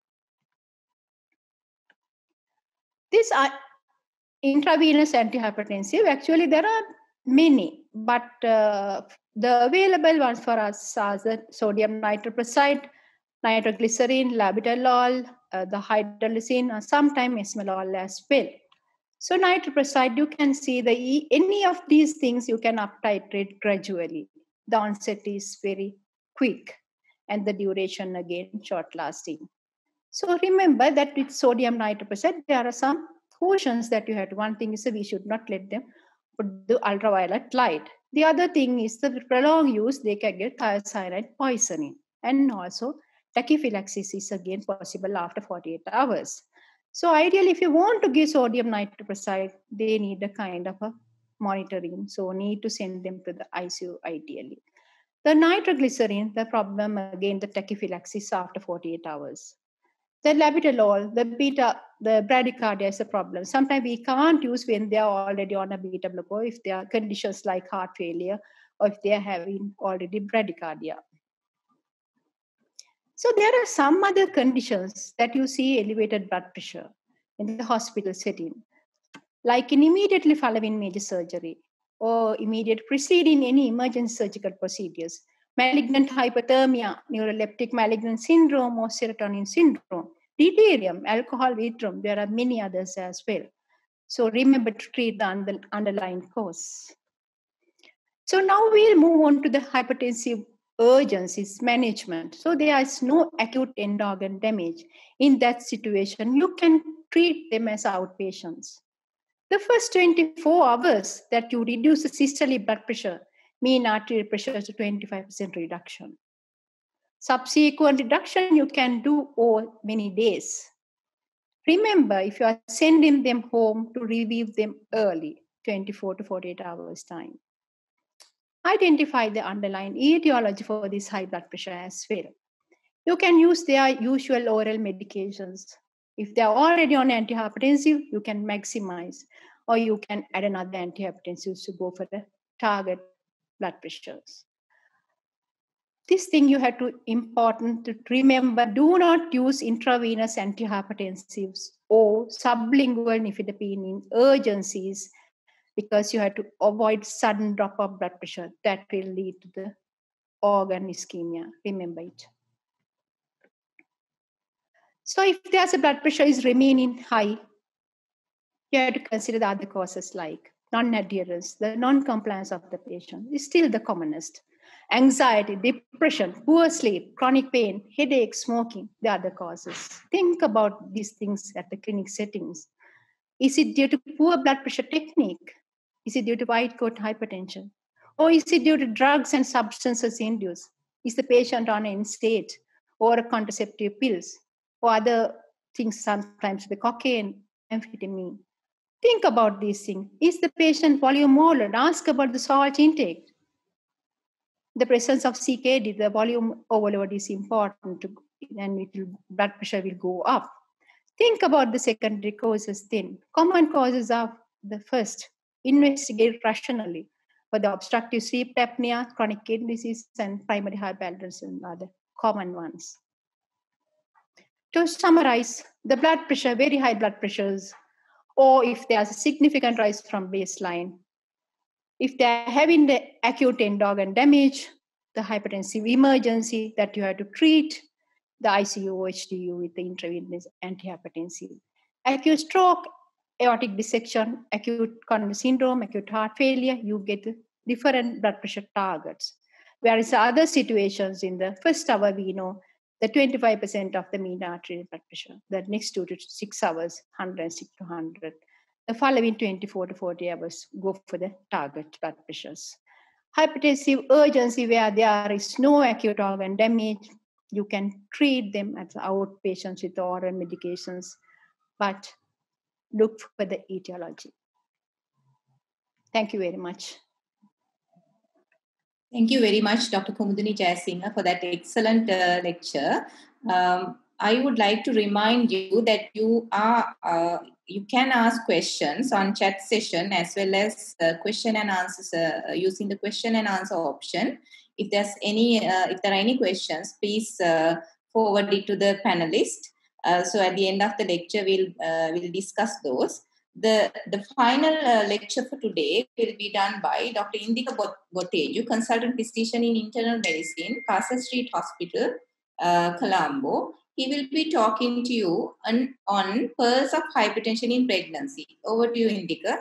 This uh, intravenous antihypertensive, actually there are many, but uh, the available ones for us are the sodium nitroprusside, nitroglycerin, labetalol, uh, the hydralazine, or sometimes esmolol as well. So nitroprusside, you can see the any of these things you can up titrate gradually. The onset is very quick and the duration again short lasting. So remember that with sodium nitroprusside, there are some cautions that you have to. One thing is that we should not let them put the ultraviolet light. The other thing is that with prolonged use, they can get thiocyanate poisoning. And also tachyphylaxis is again possible after forty-eight hours. So ideally, if you want to give sodium nitroprusside, they need a kind of a monitoring. So need to send them to the I C U ideally. The nitroglycerin, the problem again, the tachyphylaxis after forty-eight hours. The labetalol, the beta, the bradycardia is a problem. Sometimes we can't use when they are already on a beta blocker, if there are conditions like heart failure, or if they are having already bradycardia. So there are some other conditions that you see elevated blood pressure in the hospital setting, like in immediately following major surgery or immediate preceding any emergency surgical procedures, malignant hyperthermia, neuroleptic malignant syndrome or serotonin syndrome, delirium, alcohol withdrawal. There are many others as well. So remember to treat the underlying cause. So now we'll move on to the hypertensive urgencies management. So there is no acute end organ damage. In that situation, you can treat them as outpatients. The first twenty-four hours that you reduce the systolic blood pressure, mean arterial pressure to twenty-five percent reduction. Subsequent reduction you can do over many days. Remember, if you are sending them home, to review them early, twenty-four to forty-eight hours time. Identify the underlying etiology for this high blood pressure as well. You can use their usual oral medications. If they are already on antihypertensive, you can maximize, or you can add another antihypertensive to go for the target blood pressures. This thing you have to important to remember, do not use intravenous antihypertensives or sublingual nifedipine in urgencies, because you have to avoid sudden drop of blood pressure that will lead to the organ ischemia. Remember it. So if there's a blood pressure is remaining high, you have to consider the other causes like non-adherence, the non-compliance of the patient is still the commonest. Anxiety, depression, poor sleep, chronic pain, headache, smoking, the other causes. Think about these things at the clinic settings. Is it due to poor blood pressure technique? Is it due to white coat hypertension? Or is it due to drugs and substances induced? Is the patient on an N SAID or contraceptive pills or other things, sometimes the cocaine, amphetamine? Think about these things. Is the patient volumolar? Ask about the salt intake. The presence of C K D, the volume overload is important, to, and it will, blood pressure will go up. Think about the secondary causes then. Common causes are the first, investigate rationally for the obstructive sleep apnea, chronic kidney disease, and primary hypertension are the common ones. To summarize, the blood pressure, very high blood pressures, or if there's a significant rise from baseline, if they're having the acute end organ damage, the hypertensive emergency that you have to treat, the I C U or H D U with the intravenous antihypertensive. Acute stroke, aortic dissection, acute coronary syndrome, acute heart failure, you get different blood pressure targets. Whereas other situations in the first hour, we know the twenty-five percent of the mean arterial blood pressure. The next two to six hours, one hundred six to one hundred. The following twenty-four to forty hours, go for the target blood pressures. Hypertensive urgency, where there is no acute organ damage, you can treat them as outpatients with oral medications, but look for the etiology. Thank you very much. Thank you very much, Doctor Kumudini Jayasinghe, for that excellent uh, lecture. Um, I would like to remind you that you are uh, you can ask questions on chat session as well as uh, question and answers uh, using the question and answer option. If there's any, uh, if there are any questions, please uh, forward it to the panelist. Uh, so at the end of the lecture, we'll uh, we'll discuss those. The, the final uh, lecture for today will be done by Doctor Indika Boteju, Consultant Physician in Internal Medicine, Castle Street Hospital, uh, Colombo. He will be talking to you on, on pearls of hypertension in pregnancy. Over to you, Indika.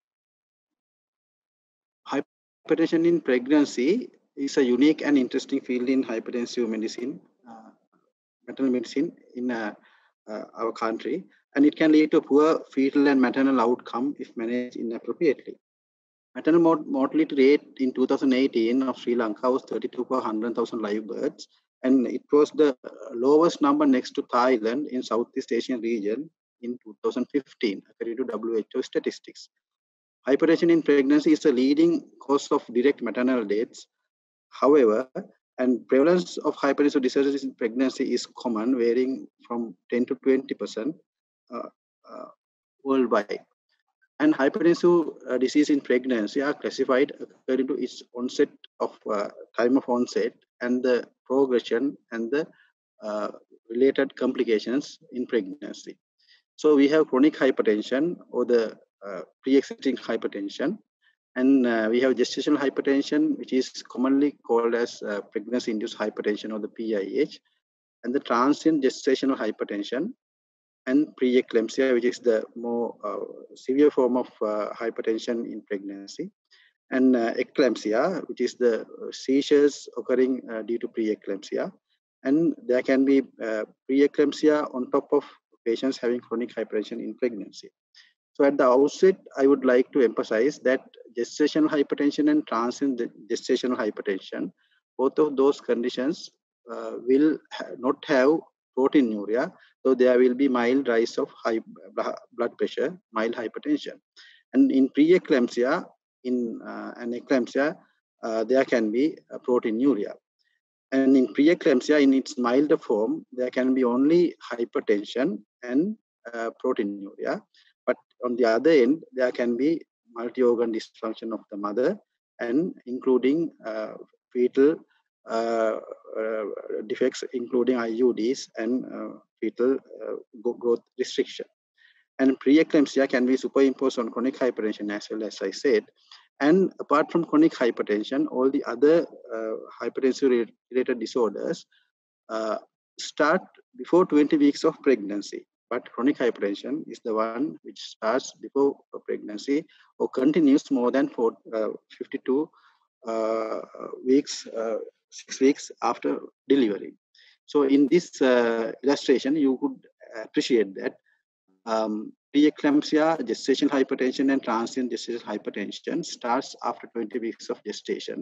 Hypertension in pregnancy is a unique and interesting field in hypertensive medicine, uh, maternal medicine in uh, uh, our country. And it can lead to poor fetal and maternal outcome if managed inappropriately. Maternal mort mortality rate in two thousand eighteen of Sri Lanka was thirty-two per one hundred thousand live births, and it was the lowest number next to Thailand in Southeast Asian region in two thousand fifteen, according to W H O statistics. Hypertension in pregnancy is the leading cause of direct maternal deaths. However, and prevalence of hypertensive diseases in pregnancy is common, varying from ten to twenty percent. Uh, uh, worldwide. And hypertensive uh, disease in pregnancy are classified according to its onset of uh, time of onset and the progression and the uh, related complications in pregnancy. So we have chronic hypertension or the uh, pre-existing hypertension, and uh, we have gestational hypertension, which is commonly called as uh, pregnancy-induced hypertension or the P I H, and the transient gestational hypertension, and preeclampsia, which is the more uh, severe form of uh, hypertension in pregnancy, and uh, eclampsia, which is the seizures occurring uh, due to preeclampsia. And there can be uh, preeclampsia on top of patients having chronic hypertension in pregnancy. So at the outset, I would like to emphasize that gestational hypertension and transient gestational hypertension, both of those conditions uh, will ha not have proteinuria, so there will be mild rise of high blood pressure, mild hypertension. And in preeclampsia, in uh, an eclampsia, uh, there can be a proteinuria. And in preeclampsia, in its milder form, there can be only hypertension and uh, proteinuria. But on the other end, there can be multi-organ dysfunction of the mother, and including uh, fetal uh, uh, defects, including I U Ds and uh, fetal uh, growth restriction. And preeclampsia can be superimposed on chronic hypertension as well, as I said. And apart from chronic hypertension, all the other uh, hypertensive related disorders uh, start before twenty weeks of pregnancy. But chronic hypertension is the one which starts before pregnancy or continues more than for, uh, fifty-two uh, weeks, uh, six weeks after delivery. So in this uh, illustration, you could appreciate that um, preeclampsia, gestational hypertension, and transient gestational hypertension starts after twenty weeks of gestation.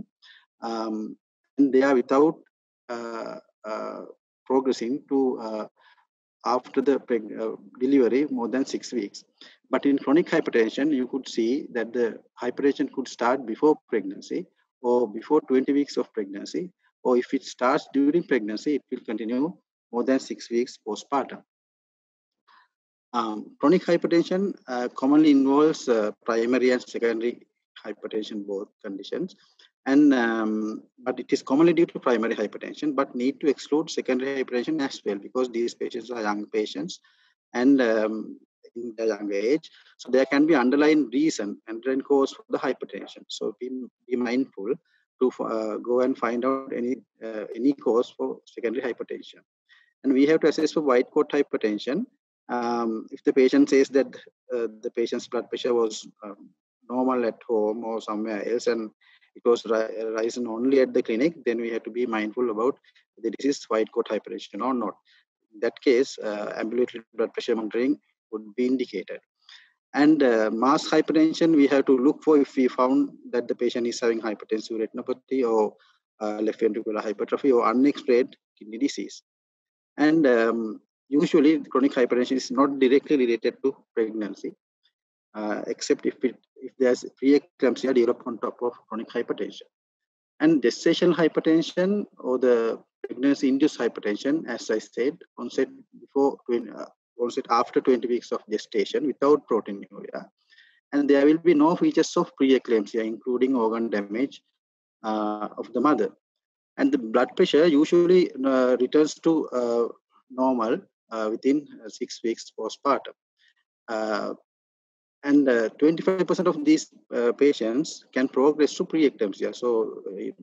Um, and they are without uh, uh, progressing to uh, after the uh, delivery more than six weeks. But in chronic hypertension, you could see that the hypertension could start before pregnancy or before twenty weeks of pregnancy, or if it starts during pregnancy, it will continue more than six weeks postpartum. Um, chronic hypertension uh, commonly involves uh, primary and secondary hypertension, both conditions, and um, but it is commonly due to primary hypertension, but need to exclude secondary hypertension as well, because these patients are young patients and um, in the younger age, so there can be underlying reason, underlying cause for the hypertension. So be, be mindful to uh, go and find out any uh, any cause for secondary hypertension. And we have to assess for white coat hypertension. Um, if the patient says that uh, the patient's blood pressure was um, normal at home or somewhere else, and it was ri- risen only at the clinic, then we have to be mindful about whether this is white coat hypertension or not. In that case, uh, ambulatory blood pressure monitoring would be indicated. And uh, mass hypertension, we have to look for if we found that the patient is having hypertensive retinopathy or uh, left ventricular hypertrophy or unexplained kidney disease. And um, usually chronic hypertension is not directly related to pregnancy, uh, except if it, if there's preeclampsia developed on top of chronic hypertension. And gestational hypertension or the pregnancy-induced hypertension, as I said, onset before uh, onset after twenty weeks of gestation without proteinuria, and there will be no features of preeclampsia, including organ damage uh, of the mother. And the blood pressure usually uh, returns to uh, normal uh, within uh, six weeks postpartum. Uh, and uh, twenty-five percent of these uh, patients can progress to preeclampsia. So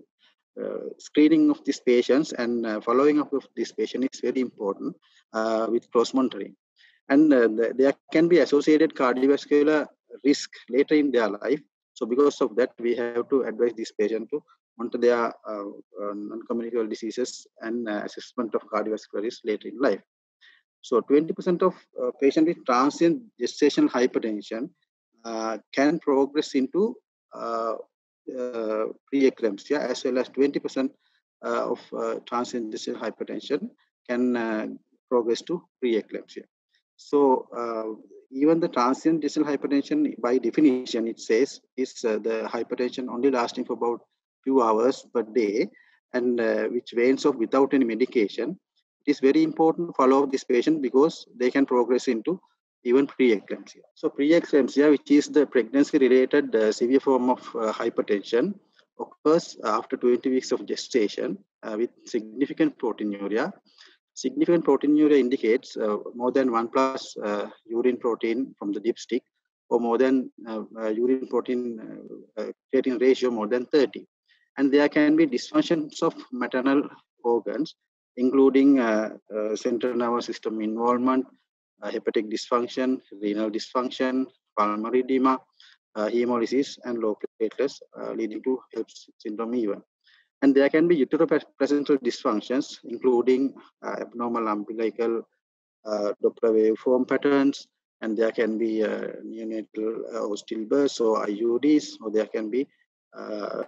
uh, screening of these patients and uh, following up of this patient is very important uh, with close monitoring. And uh, the, there can be associated cardiovascular risk later in their life. So because of that, we have to advise this patient to monitor their uh, uh, non-communicable diseases and uh, assessment of cardiovascular risk later in life. So twenty percent of uh, patients with transient gestational hypertension uh, can progress into uh, uh, preeclampsia, as well as twenty percent uh, of uh, transient gestational hypertension can uh, progress to preeclampsia. So uh, even the transient gestational hypertension, by definition, it says is uh, the hypertension only lasting for about few hours per day, and uh, which wanes off without any medication. It is very important to follow this patient because they can progress into even preeclampsia. So preeclampsia, which is the pregnancy-related uh, severe form of uh, hypertension, occurs after twenty weeks of gestation uh, with significant proteinuria. Significant proteinuria indicates uh, more than one plus uh, urine protein from the dipstick, or more than uh, uh, urine protein uh, creatine ratio more than thirty. And there can be dysfunctions of maternal organs, including uh, uh, central nervous system involvement, uh, hepatic dysfunction, renal dysfunction, pulmonary edema, uh, hemolysis, and low platelets, uh, leading to HELLPS syndrome even. And there can be uteroplacental dysfunctions, including uh, abnormal umbilical uh, Doppler waveform patterns, and there can be uh, neonatal uh, or stillbirths or I U Ds, or there can be uh,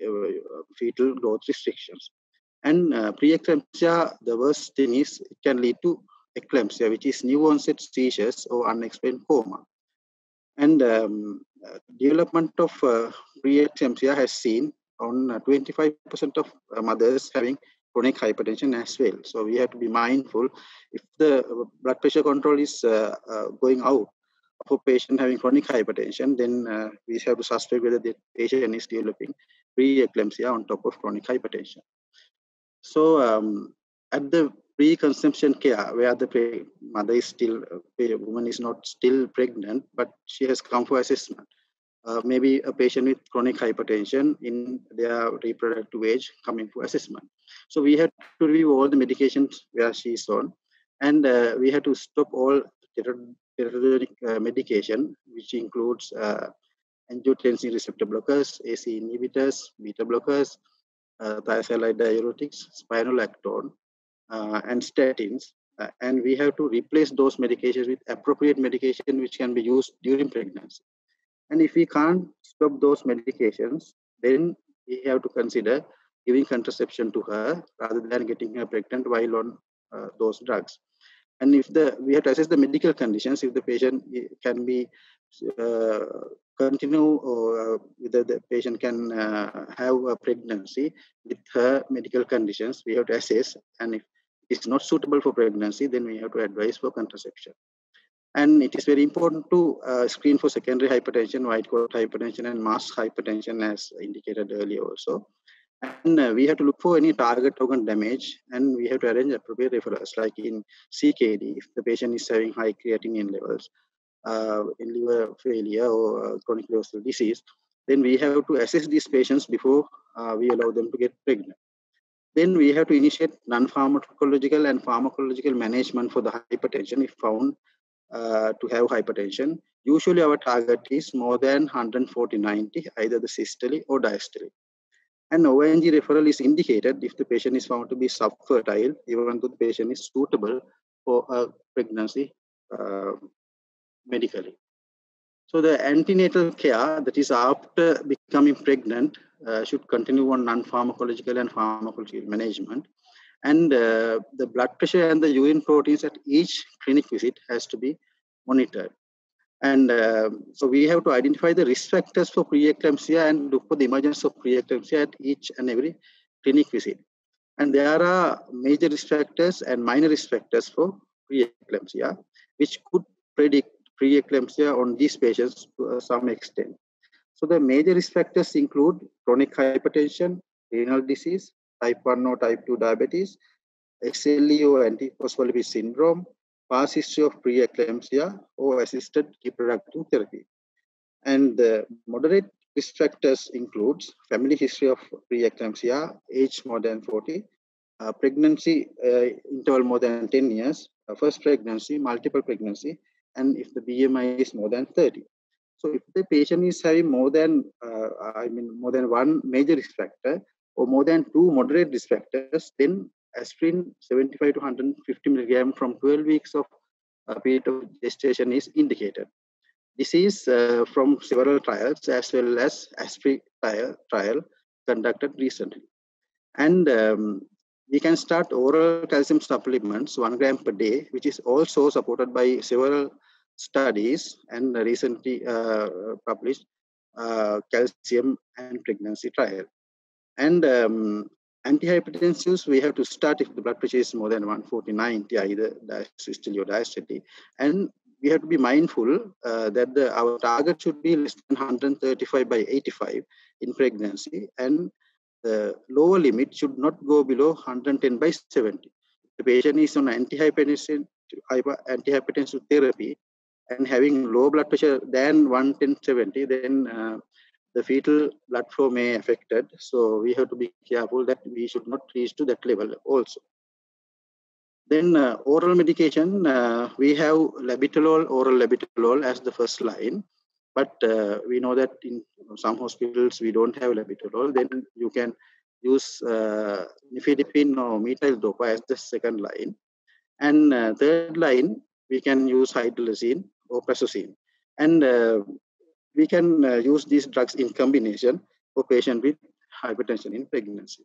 fetal growth restrictions. And uh, preeclampsia, the worst thing is it can lead to eclampsia, which is new onset seizures or unexplained coma. And um, uh, development of uh, preeclampsia has seen on uh, twenty-five percent of uh, mothers having chronic hypertension as well. So we have to be mindful if the blood pressure control is uh, uh, going out of a patient having chronic hypertension, then uh, we have to suspect whether the patient is developing preeclampsia on top of chronic hypertension. So um, at the pre-conception care, where the mother is still, the woman is not still pregnant, but she has come for assessment. Uh, maybe a patient with chronic hypertension in their reproductive age coming for assessment. So we have to review all the medications where she is on, and uh, we have to stop all teratogenic uh, medication, which includes uh, angiotensin receptor blockers, A C E inhibitors, beta blockers, uh, thiazide diuretics, spironolactone, uh, and statins. Uh, and we have to replace those medications with appropriate medication which can be used during pregnancy. And if we can't stop those medications, then we have to consider giving contraception to her rather than getting her pregnant while on uh, those drugs. And if the we have to assess the medical conditions, if the patient can be uh, continue or uh, whether the patient can uh, have a pregnancy with her medical conditions, we have to assess. And if it's not suitable for pregnancy, then we have to advise for contraception. And it is very important to uh, screen for secondary hypertension, white coat hypertension, and mass hypertension as indicated earlier also. And uh, we have to look for any target organ damage, and we have to arrange appropriate referrals, like in C K D, if the patient is having high creatinine levels, uh, in liver failure or uh, chronic liver disease, then we have to assess these patients before uh, we allow them to get pregnant. Then we have to initiate non-pharmacological and pharmacological management for the hypertension if found uh, to have hypertension. Usually our target is more than one forty ninety, either the systolic or diastolic. And O N G referral is indicated if the patient is found to be subfertile, even though the patient is suitable for a pregnancy uh, medically. So the antenatal care, that is after becoming pregnant, uh, should continue on non-pharmacological and pharmacological management. And uh, the blood pressure and the urine proteins at each clinic visit has to be monitored. And uh, so we have to identify the risk factors for preeclampsia and look for the emergence of preeclampsia at each and every clinic visit. And there are major risk factors and minor risk factors for preeclampsia, which could predict preeclampsia on these patients to some extent. So the major risk factors include chronic hypertension, renal disease, type one or type two diabetes, X L E or antiphospholipid syndrome, past history of preeclampsia or assisted reproductive therapy. And the moderate risk factors includes family history of preeclampsia, age more than forty, uh, pregnancy uh, interval more than ten years, uh, first pregnancy, multiple pregnancy, and if the B M I is more than thirty. So if the patient is having more than, uh, I mean, more than one major risk factor or more than two moderate risk factors, then aspirin seventy-five to one hundred fifty milligram from twelve weeks of uh, period of gestation is indicated. This is uh, from several trials as well as aspirin trial, trial conducted recently. And um, we can start oral calcium supplements one gram per day, which is also supported by several studies and recently uh, published uh, calcium and pregnancy trial. And um, antihypertensives, we have to start if the blood pressure is more than one forty ninety, either systolic or diastolic. And we have to be mindful uh, that the, our target should be less than one thirty-five by eighty-five in pregnancy, and the lower limit should not go below one ten by seventy. The patient is on antihypertensive, antihypertensive therapy and having low blood pressure than one ten seventy, then uh, the fetal blood flow may affected. So we have to be careful that we should not reach to that level also. Then uh, oral medication, uh, we have labetalol, oral labetalol as the first line. But uh, we know that in some hospitals we don't have labetalol. Then you can use uh, nifedipine or methyl-dopa as the second line. And uh, third line, we can use hydralazine or prazosin. And uh, we can uh, use these drugs in combination for patient with hypertension in pregnancy.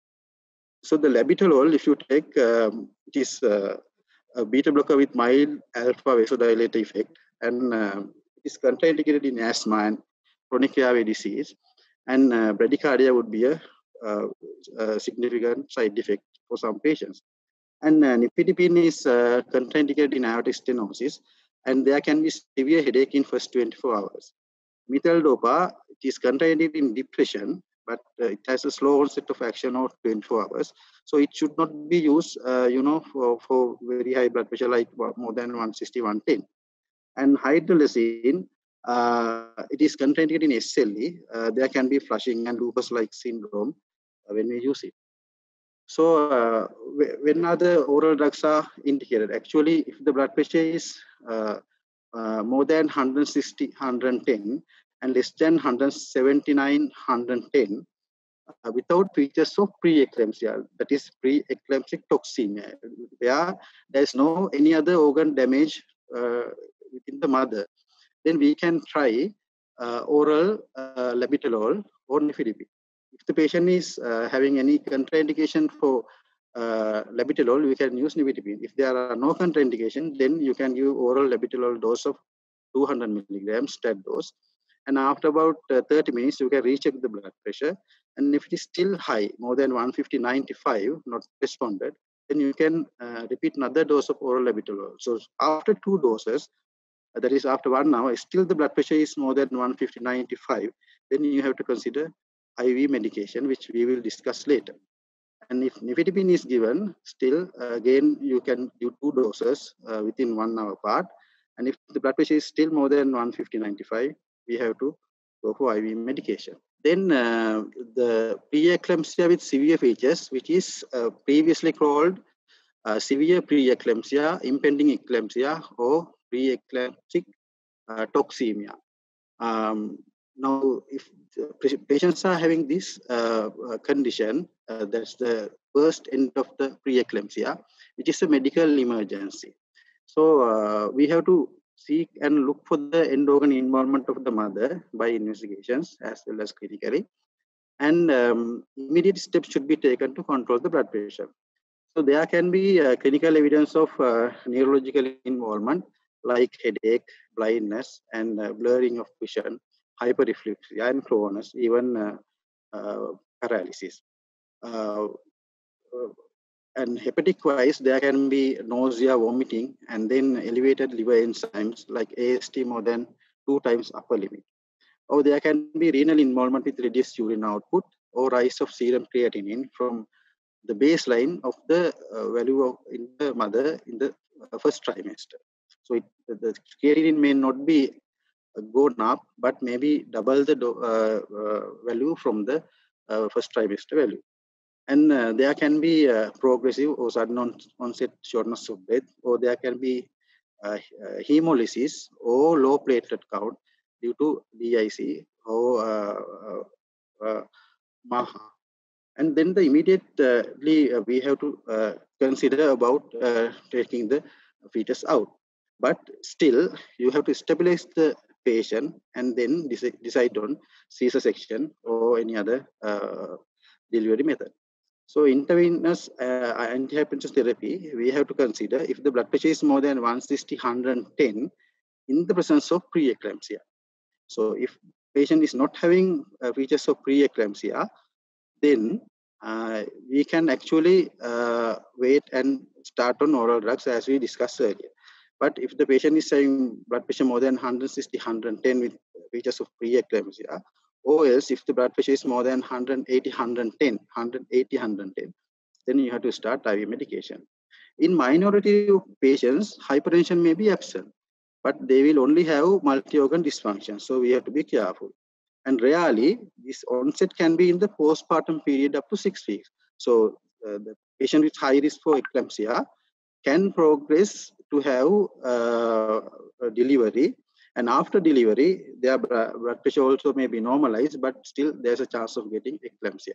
So the labetalol, if you take, um, it is uh, a beta blocker with mild alpha vasodilator effect, and uh, it is contraindicated in asthma and chronic airway disease. And uh, bradycardia would be a, uh, a significant side effect for some patients. And uh, nifedipine is uh, contraindicated in aortic stenosis, and there can be severe headache in first twenty-four hours. Methyl-dopa, it is contraindicated in depression, but uh, it has a slow onset of action of twenty-four hours. So it should not be used, uh, you know, for, for very high blood pressure, like more than one sixty, one ten. And hydralazine, uh, it is contraindicated in S L E. Uh, there can be flushing and lupus-like syndrome uh, when we use it. So uh, when other oral drugs are indicated, actually, if the blood pressure is uh, uh, more than one sixty, one ten, and less than one seventy-nine, one ten, uh, without features of preeclampsia, that is preeclamptic toxemia, where there is no any other organ damage uh, within the mother, then we can try uh, oral uh, labetalol or nifedipine. If the patient is uh, having any contraindication for uh, labetalol, we can use nifedipine. If there are no contraindication, then you can give oral labetalol dose of two hundred milligrams, that dose. And after about uh, thirty minutes, you can recheck the blood pressure. And if it is still high, more than one fifty, ninety-five, not responded, then you can uh, repeat another dose of oral labetalol. So after two doses, uh, that is after one hour, still the blood pressure is more than one fifty ninety-five, then you have to consider I V medication, which we will discuss later. And if nifedipine is given, still uh, again you can do two doses uh, within one hour apart. And if the blood pressure is still more than one fifty ninety-five, we have to go for I V medication. Then uh, the preeclampsia with severe features, which is uh, previously called uh, severe preeclampsia, impending eclampsia, or preeclamptic uh, toxemia. Um, now, if patients are having this uh, condition, uh, that's the first end of the preeclampsia, which is a medical emergency. So uh, we have to seek and look for the end organ involvement of the mother by investigations as well as clinically. And um, immediate steps should be taken to control the blood pressure. So there can be uh, clinical evidence of uh, neurological involvement like headache, blindness, and uh, blurring of vision, hyperreflexia, and clonus, even uh, uh, paralysis. Uh, and hepatic wise, there can be nausea, vomiting, and then elevated liver enzymes like A S T more than two times upper limit. Or there can be renal involvement with reduced urine output or rise of serum creatinine from the baseline of the uh, value of in the mother in the uh, first trimester. So it, the creatinine may not be uh, gone up, but maybe double the uh, uh, value from the uh, first trimester value. And uh, there can be uh, progressive or sudden onset shortness of breath, or there can be uh, uh, hemolysis or low platelet count due to D I C or uh, uh, uh, MAHA. And then the immediately uh, we have to uh, consider about uh, taking the fetus out. But still, you have to stabilize the patient and then decide, decide on Caesar section or any other uh, delivery method. So intravenous uh, antihypertensive therapy, we have to consider if the blood pressure is more than one sixty, one ten in the presence of preeclampsia. So if patient is not having uh, features of preeclampsia, then uh, we can actually uh, wait and start on oral drugs as we discussed earlier. But if the patient is having blood pressure more than one sixty, one ten with features of preeclampsia, or else if the blood pressure is more than one eighty, one ten, one eighty, one ten, then you have to start I V medication. In minority of patients, hypertension may be absent, but they will only have multi-organ dysfunction. So we have to be careful. And rarely, this onset can be in the postpartum period up to six weeks. So uh, the patient with high risk for eclampsia can progress to have uh, a delivery. And after delivery, their blood pressure also may be normalized, but still there's a chance of getting eclampsia.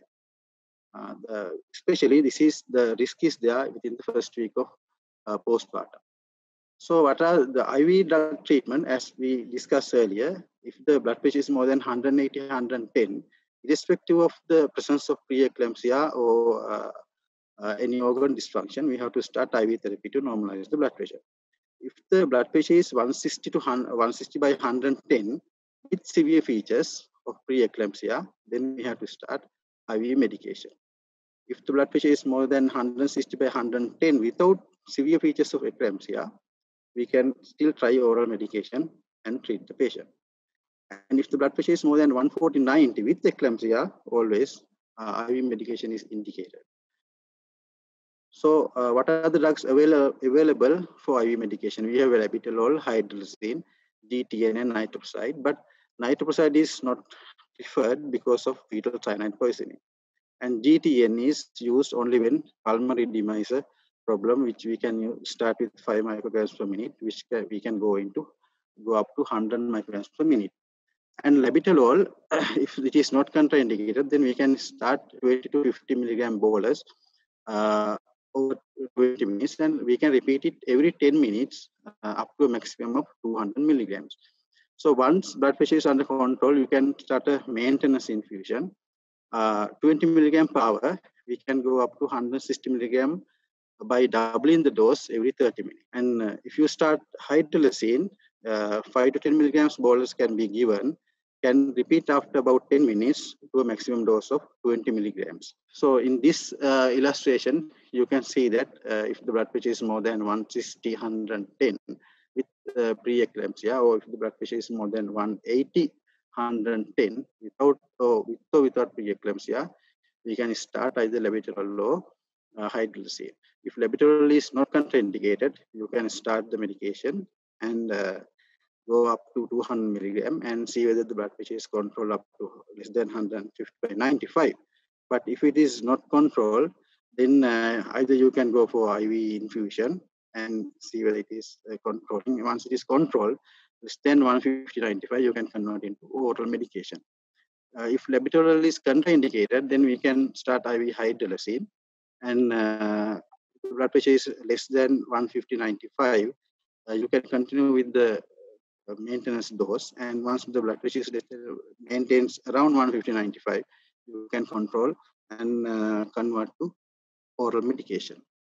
Uh, the, especially this is the risk is there within the first week of uh, postpartum. So what are the I V drug treatment? As we discussed earlier, if the blood pressure is more than one eighty, one ten, irrespective of the presence of preeclampsia or uh, uh, any organ dysfunction, we have to start I V therapy to normalize the blood pressure. If the blood pressure is one sixty to one sixty by one ten with severe features of preeclampsia, then we have to start I V medication. If the blood pressure is more than one sixty by one ten without severe features of eclampsia, we can still try oral medication and treat the patient. And if the blood pressure is more than one forty ninety with eclampsia, always uh, I V medication is indicated. So uh, what are the drugs avail available for I V medication? We have labetalol, hydralazine, D T N, and nitroprusside, but nitroprusside is not preferred because of fetal cyanide poisoning. And D T N is used only when pulmonary edema is a problem, which we can use, start with five micrograms per minute, which can, we can go into go up to one hundred micrograms per minute. And labetalol, if it is not contraindicated, then we can start twenty to fifty milligram bolus uh, over twenty minutes, and we can repeat it every ten minutes uh, up to a maximum of two hundred milligrams. So once blood pressure is under control, you can start a maintenance infusion. Uh, twenty milligram per hour, we can go up to one hundred sixty milligram by doubling the dose every thirty minutes. And uh, if you start hydralazine, uh, five to ten milligrams bolus can be given, can repeat after about ten minutes to a maximum dose of twenty milligrams. So in this uh, illustration, you can see that uh, if the blood pressure is more than one sixty, one ten with uh, preeclampsia, or if the blood pressure is more than one eighty, one ten, without or with or without preeclampsia, we can start either labetalol or uh, hydrolysine. If labetalol is not contraindicated, you can start the medication and uh, go up to two hundred milligram and see whether the blood pressure is controlled up to less than one fifty by ninety-five. But if it is not controlled, then uh, either you can go for I V infusion and see whether it is uh, controlling. Once it is controlled, less than one fifty ninety-five, you can convert into oral medication. Uh, if labetalol is contraindicated, then we can start I V hydrolysine, and uh, blood pressure is less than one fifty ninety-five, uh, you can continue with the uh, maintenance dose, and once the blood pressure is maintains around one fifty ninety-five, you can control and uh, convert to oral medication.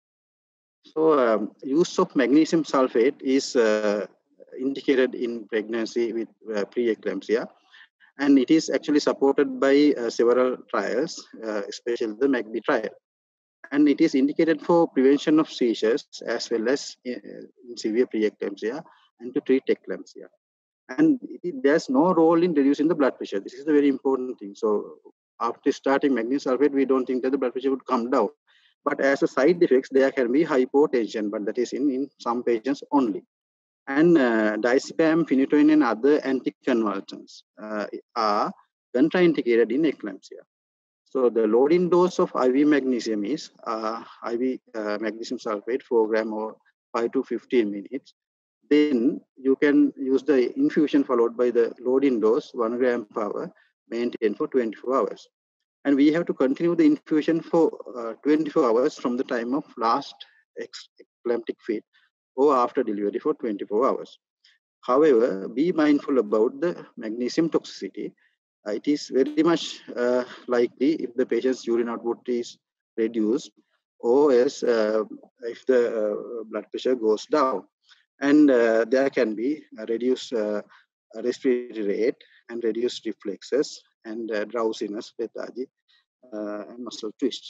So um, use of magnesium sulfate is uh, indicated in pregnancy with uh, preeclampsia, and it is actually supported by uh, several trials, uh, especially the MACB trial. And it is indicated for prevention of seizures as well as in, in severe preeclampsia and to treat eclampsia. And it, there's no role in reducing the blood pressure. This is the very important thing. So after starting magnesium sulfate, we don't think that the blood pressure would come down. But as a side effects, there can be hypotension, but that is in, in some patients only. And uh, diazepam, phenytoin, and other anticonvulsants uh, are contraindicated in eclampsia. So the loading dose of I V magnesium is uh, I V uh, magnesium sulfate, four gram or five to fifteen minutes. Then you can use the infusion followed by the loading dose, one gram per hour, maintained for twenty-four hours. And we have to continue the infusion for uh, twenty-four hours from the time of last eclamptic fit or after delivery for twenty-four hours. However, be mindful about the magnesium toxicity. Uh, it is very much uh, likely if the patient's urine output is reduced, or else uh, if the uh, blood pressure goes down. And uh, there can be a reduced uh, respiratory rate and reduced reflexes and uh, drowsiness, lethargy, uh, and muscle twists.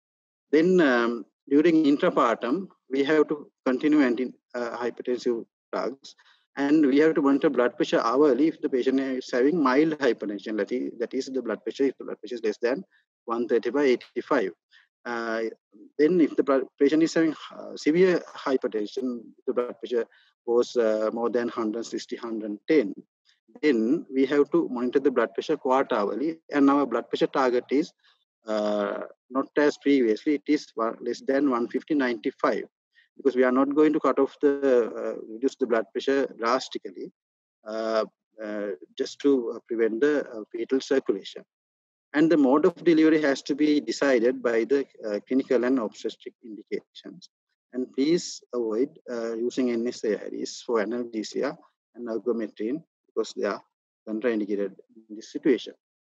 Then um, during intrapartum, we have to continue anti uh, hypertensive drugs, and we have to monitor blood pressure hourly if the patient is having mild hypertension, that is, that is the blood pressure, if the blood pressure is less than one thirty by eighty-five. Uh, then if the blood patient is having uh, severe hypertension, the blood pressure was uh, more than one sixty, one ten, then we have to monitor the blood pressure quarter hourly, and our blood pressure target is uh, not as previously, it is one, less than one fifty ninety-five, because we are not going to cut off the, uh, reduce the blood pressure drastically, uh, uh, just to prevent the uh, fetal circulation. And the mode of delivery has to be decided by the uh, clinical and obstetric indications. And please avoid uh, using N S A I Ds for analgesia and ergometrin, because they are contraindicated in this situation.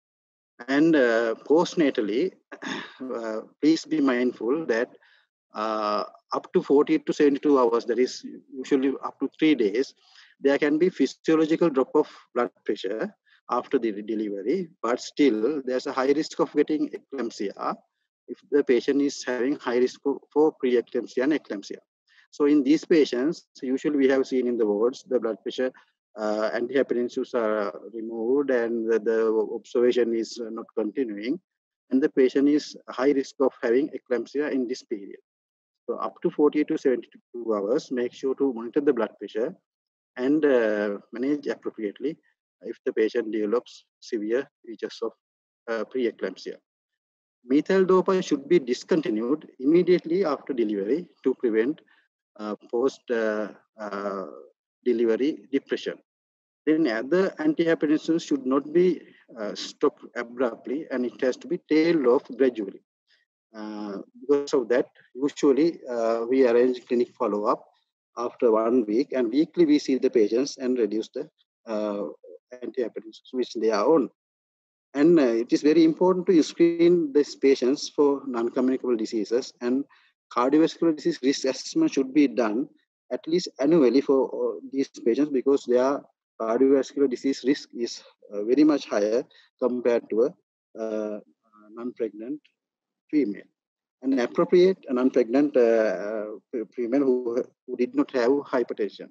And uh, postnatally, uh, please be mindful that uh, up to forty to seventy-two hours, that is usually up to three days, there can be physiological drop of blood pressure after the delivery, but still there's a high risk of getting eclampsia if the patient is having high risk for preeclampsia and eclampsia. So in these patients, usually we have seen in the wards, the blood pressure uh, antihypertensives are removed and the, the observation is not continuing, and the patient is high risk of having eclampsia in this period. So up to forty to seventy-two hours, make sure to monitor the blood pressure and uh, manage appropriately if the patient develops severe features of uh, preeclampsia. Methyl dopa should be discontinued immediately after delivery to prevent uh, post uh, uh, delivery depression. Then other antihypertensives should not be uh, stopped abruptly, and it has to be tailed off gradually. Uh, because of that, usually uh, we arrange clinic follow-up after one week, and weekly we see the patients and reduce the uh, antihypertensives which they are on. And uh, it is very important to screen these patients for non-communicable diseases, and cardiovascular disease risk assessment should be done at least annually for uh, these patients, because their cardiovascular disease risk is uh, very much higher compared to a uh, non-pregnant female. An appropriate and non-pregnant uh, female who, who did not have hypertension.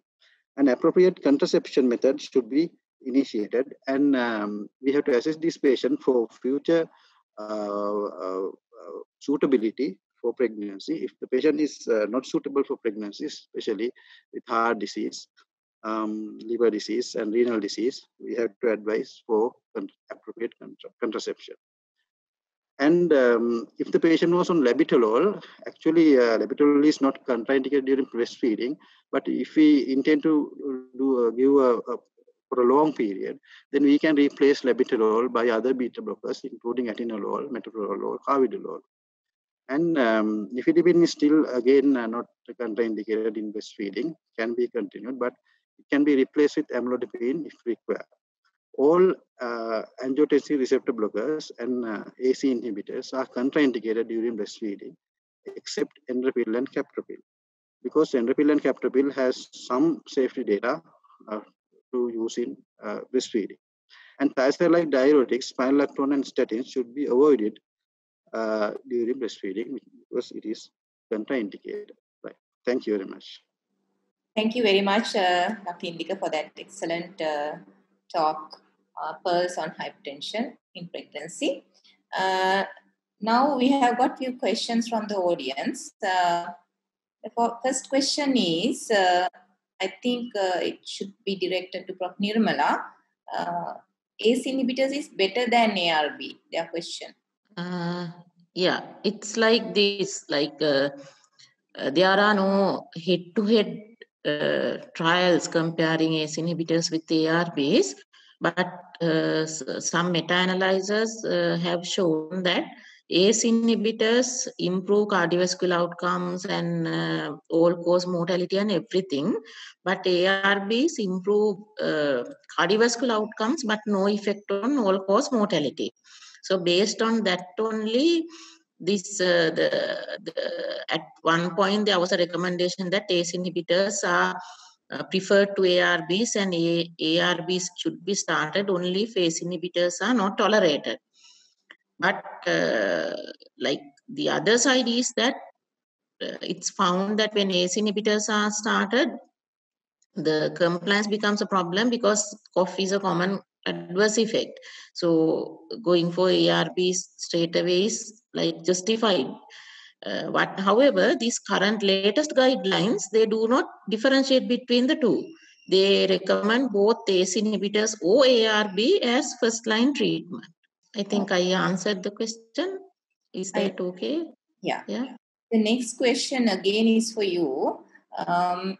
An appropriate contraception method should be initiated, and um, we have to assess this patient for future uh, uh, uh, suitability for pregnancy. If the patient is uh, not suitable for pregnancy, especially with heart disease, um, liver disease, and renal disease, we have to advise for appropriate contra contraception. And um, if the patient was on labetalol, actually uh, labetalol is not contraindicated during breastfeeding, but if we intend to do uh, give a, a for a long period, then we can replace labetalol by other beta blockers, including atenolol, metoprolol, carvedilol. And um, nifedipine is still, again, uh, not contraindicated in breastfeeding, can be continued, but it can be replaced with amlodipine if required. All uh, angiotensin receptor blockers and uh, A C E inhibitors are contraindicated during breastfeeding, except enrapil and captopril, because enrapil and captopril has some safety data uh, to use in uh, breastfeeding. And thiazide-like diuretics, spironolactone and statins should be avoided uh, during breastfeeding because it is contraindicated. Right. Thank you very much. Thank you very much, uh, Doctor Indika, for that excellent uh, talk, uh, pearls on hypertension in pregnancy. Uh, now we have got few questions from the audience. Uh, the first question is, uh, I think uh, it should be directed to Professor Nirmala. Uh, A C E inhibitors is better than A R B, their question. Uh, yeah, it's like this, like uh, uh, there are no head-to-head uh, trials comparing A C E inhibitors with A R Bs, but uh, some meta-analyzers uh, have shown that A C E inhibitors improve cardiovascular outcomes and uh, all-cause mortality and everything, but A R Bs improve uh, cardiovascular outcomes but no effect on all-cause mortality. So based on that only, this uh, the, the at one point there was a recommendation that A C E inhibitors are uh, preferred to A R Bs, and A, ARBs should be started only if A C E inhibitors are not tolerated. But uh, like the other side is that uh, it's found that when A C E inhibitors are started, the compliance becomes a problem because cough is a common adverse effect. So going for A R Bs straight away is like justified. Uh, what, however, these current latest guidelines, they do not differentiate between the two. They recommend both A C E inhibitors or A R B as first line treatment. I think I answered the question. Is that I, okay? Yeah. Yeah. The next question again is for you. Um,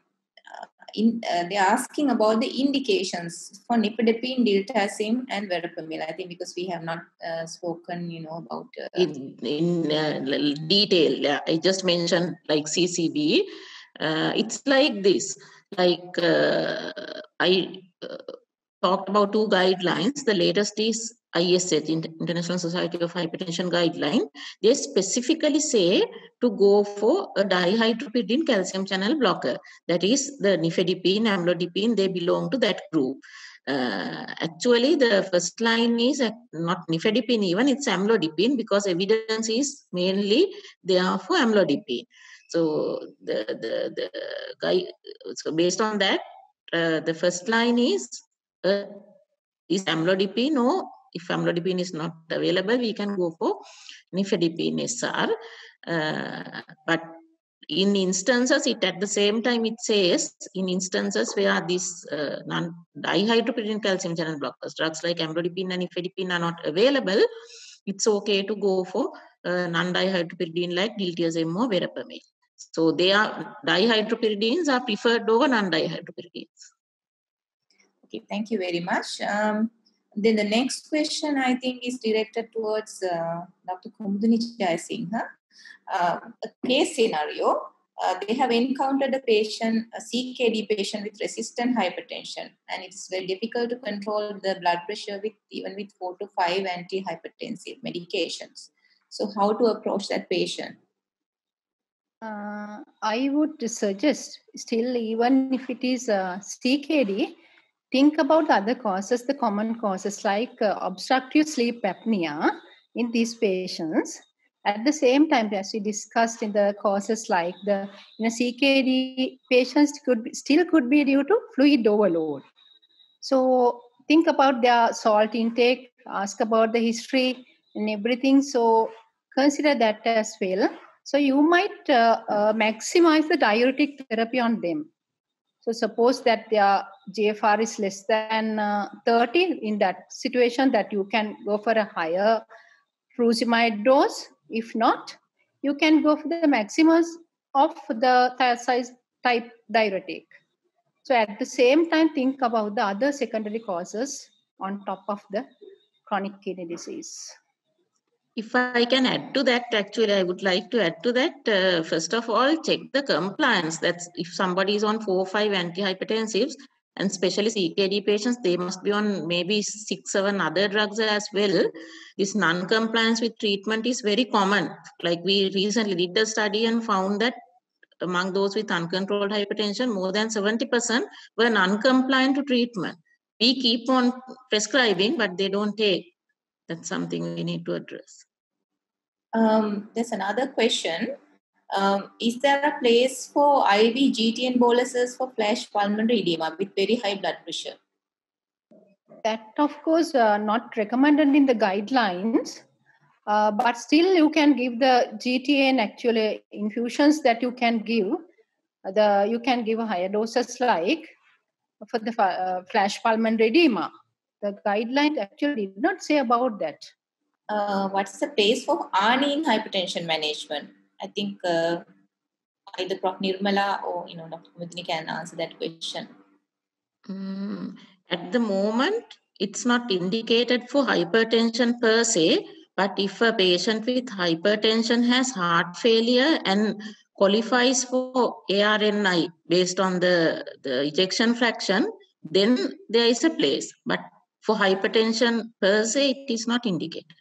In, uh, they're asking about the indications for nifedipine, diltiazem, and verapamil. I think because we have not uh, spoken, you know, about uh, in, in uh, detail. Yeah, I just mentioned like C C B. Uh, it's like this. Like uh, I uh, talked about two guidelines. The latest is I S H, International Society of Hypertension guideline. They specifically say to go for a dihydropyridine calcium channel blocker. That is the nifedipine, amlodipine, they belong to that group. Uh, actually, the first line is not nifedipine even, it's amlodipine, because evidence is mainly there for amlodipine. So the, the, the guy, so based on that, uh, the first line is uh, is amlodipine, or if amlodipine is not available, we can go for nifedipine S R. Uh, but in instances, it at the same time it says in instances where these uh, non-dihydropyridine calcium channel blockers, drugs like amlodipine and nifedipine are not available, it's okay to go for uh, non-dihydropyridine like diltiazem or verapamil. So they are dihydropyridines are preferred over non-dihydropyridines. Okay, thank you very much. Um, then the next question I think is directed towards uh, Doctor Kumudini Jayasinghe. Uh, a case scenario, uh, they have encountered a patient, a C K D patient with resistant hypertension, and it's very difficult to control the blood pressure with even with four to five antihypertensive medications. So how to approach that patient? Uh, I would suggest still, even if it is uh, C K D, think about the other causes, the common causes like uh, obstructive sleep apnea in these patients. At the same time, as we discussed in the causes like the in a C K D, patients could be, still could be due to fluid overload. So think about their salt intake, ask about the history and everything. So consider that as well. So you might uh, uh, maximize the diuretic therapy on them. So suppose that their G F R is less than uh, thirty. In that situation, that you can go for a higher furosemide dose. If not, you can go for the maximum of the thiazide type diuretic. So at the same time, think about the other secondary causes on top of the chronic kidney disease. If I can add to that, actually, I would like to add to that. Uh, first of all, check the compliance. That's if somebody is on four or five antihypertensives, and especially C K D patients, they must be on maybe six, seven other drugs as well. This non-compliance with treatment is very common. Like we recently did a study and found that among those with uncontrolled hypertension, more than seventy percent were non-compliant to treatment. We keep on prescribing, but they don't take. That's something we need to address. Um, there's another question. Um, is there a place for I V G T N boluses for flash pulmonary edema with very high blood pressure? That, of course, uh, not recommended in the guidelines, uh, but still you can give the G T N actually infusions that you can give. The you can give higher doses like for the uh, flash pulmonary edema. The guidelines actually did not say about that. Uh, what's the place for A R N I in hypertension management? I think uh, either Professor Nirmala or you know Doctor Kumudini can answer that question. Mm, at the moment, it's not indicated for hypertension per se, but if a patient with hypertension has heart failure and qualifies for A R N I based on the, the ejection fraction, then there is a place. But for hypertension per se, it is not indicated.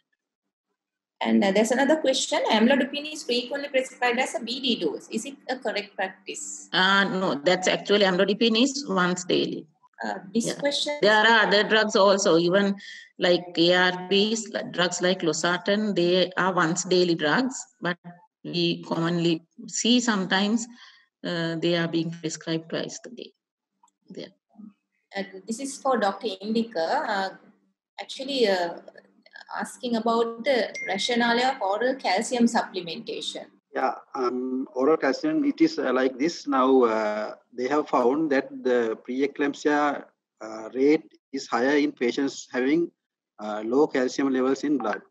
And uh, there's another question. Amlodipine is frequently prescribed as a B D dose. Is it a correct practice? Uh, no, that's actually amlodipine is once daily. Uh, this yeah. question. There are other drugs also, even like A R Bs, drugs like losartan, they are once daily drugs, but we commonly see sometimes uh, they are being prescribed twice a day. Yeah. Uh, this is for Doctor Indika. Uh, actually, uh, asking about the rationale of oral calcium supplementation. Yeah, um, oral calcium, it is uh, like this. Now, uh, they have found that the preeclampsia uh, rate is higher in patients having uh, low calcium levels in blood.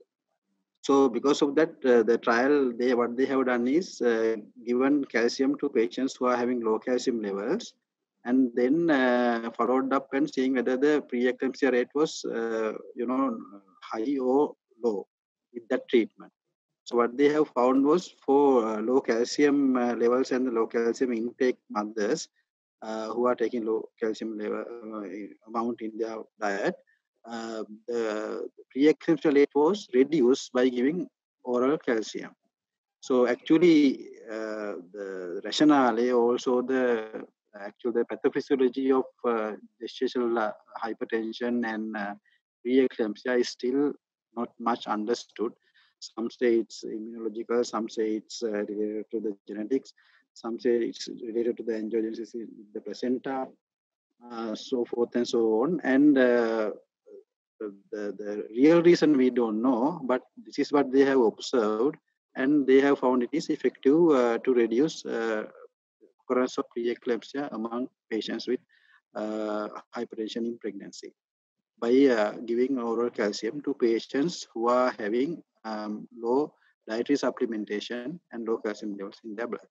So because of that, uh, the trial, they what they have done is uh, given calcium to patients who are having low calcium levels, and then uh, followed up and seeing whether the preeclampsia rate was, uh, you know, high or low with that treatment. So what they have found was for uh, low calcium uh, levels and the low calcium intake mothers uh, who are taking low calcium level uh, amount in their diet, uh, the preeclampsia rate was reduced by giving oral calcium. So actually, uh, the rationale, also the actual the pathophysiology of uh, gestational uh, hypertension and uh, preeclampsia is still not much understood. Some say it's immunological, some say it's uh, related to the genetics, some say it's related to the angiogenesis in the placenta, uh, so forth and so on. And uh, the, the real reason we don't know, but this is what they have observed, and they have found it is effective uh, to reduce uh, occurrence of preeclampsia among patients with uh, hypertension in pregnancy by uh, giving oral calcium to patients who are having um, low dietary supplementation and low calcium levels in their blood.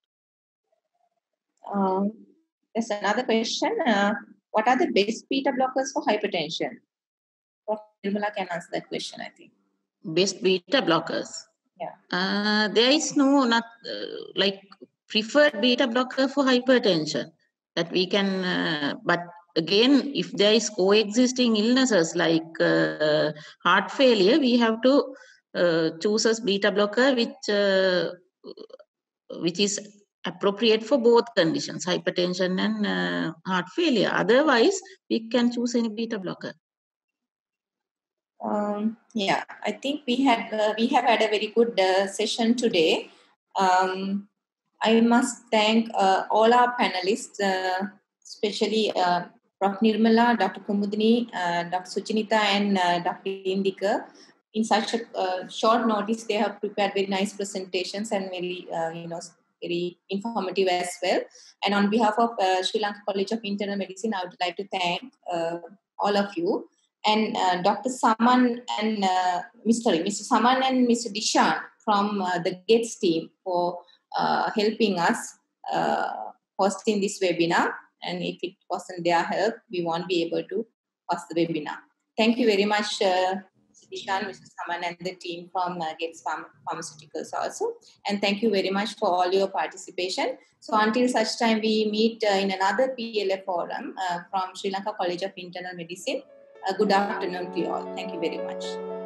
Um, there's another question. Uh, what are the best beta blockers for hypertension? Professor Nirmala can answer that question, I think. Best beta blockers? Yeah. Uh, there is no, not uh, like preferred beta blocker for hypertension that we can, uh, but again, if there is coexisting illnesses like uh, heart failure, we have to uh, choose a beta blocker which, uh, which is appropriate for both conditions, hypertension and uh, heart failure. Otherwise, we can choose any beta blocker. Um, yeah, I think we had uh, we have had a very good uh, session today. Um, I must thank uh, all our panelists, uh, especially uh, Professor Nirmala, Doctor Kumudini, uh, Doctor Suchinita, and uh, Doctor Indika. In such a uh, short notice, they have prepared very nice presentations and very, uh, you know, very informative as well. And on behalf of uh, Sri Lanka College of Internal Medicine, I would like to thank uh, all of you. And uh, Doctor Saman and uh, Mister Mister Saman and Mister Dishan from uh, the GATES team for uh, helping us uh, hosting this webinar. And if it wasn't their help, we won't be able to host the webinar. Thank you very much, uh, Mister Dishan, Mister Saman, and the team from uh, GATES Pharm- Pharmaceuticals also. And thank you very much for all your participation. So until such time we meet uh, in another P L A forum uh, from Sri Lanka College of Internal Medicine. Uh, good afternoon to you all. Thank you very much.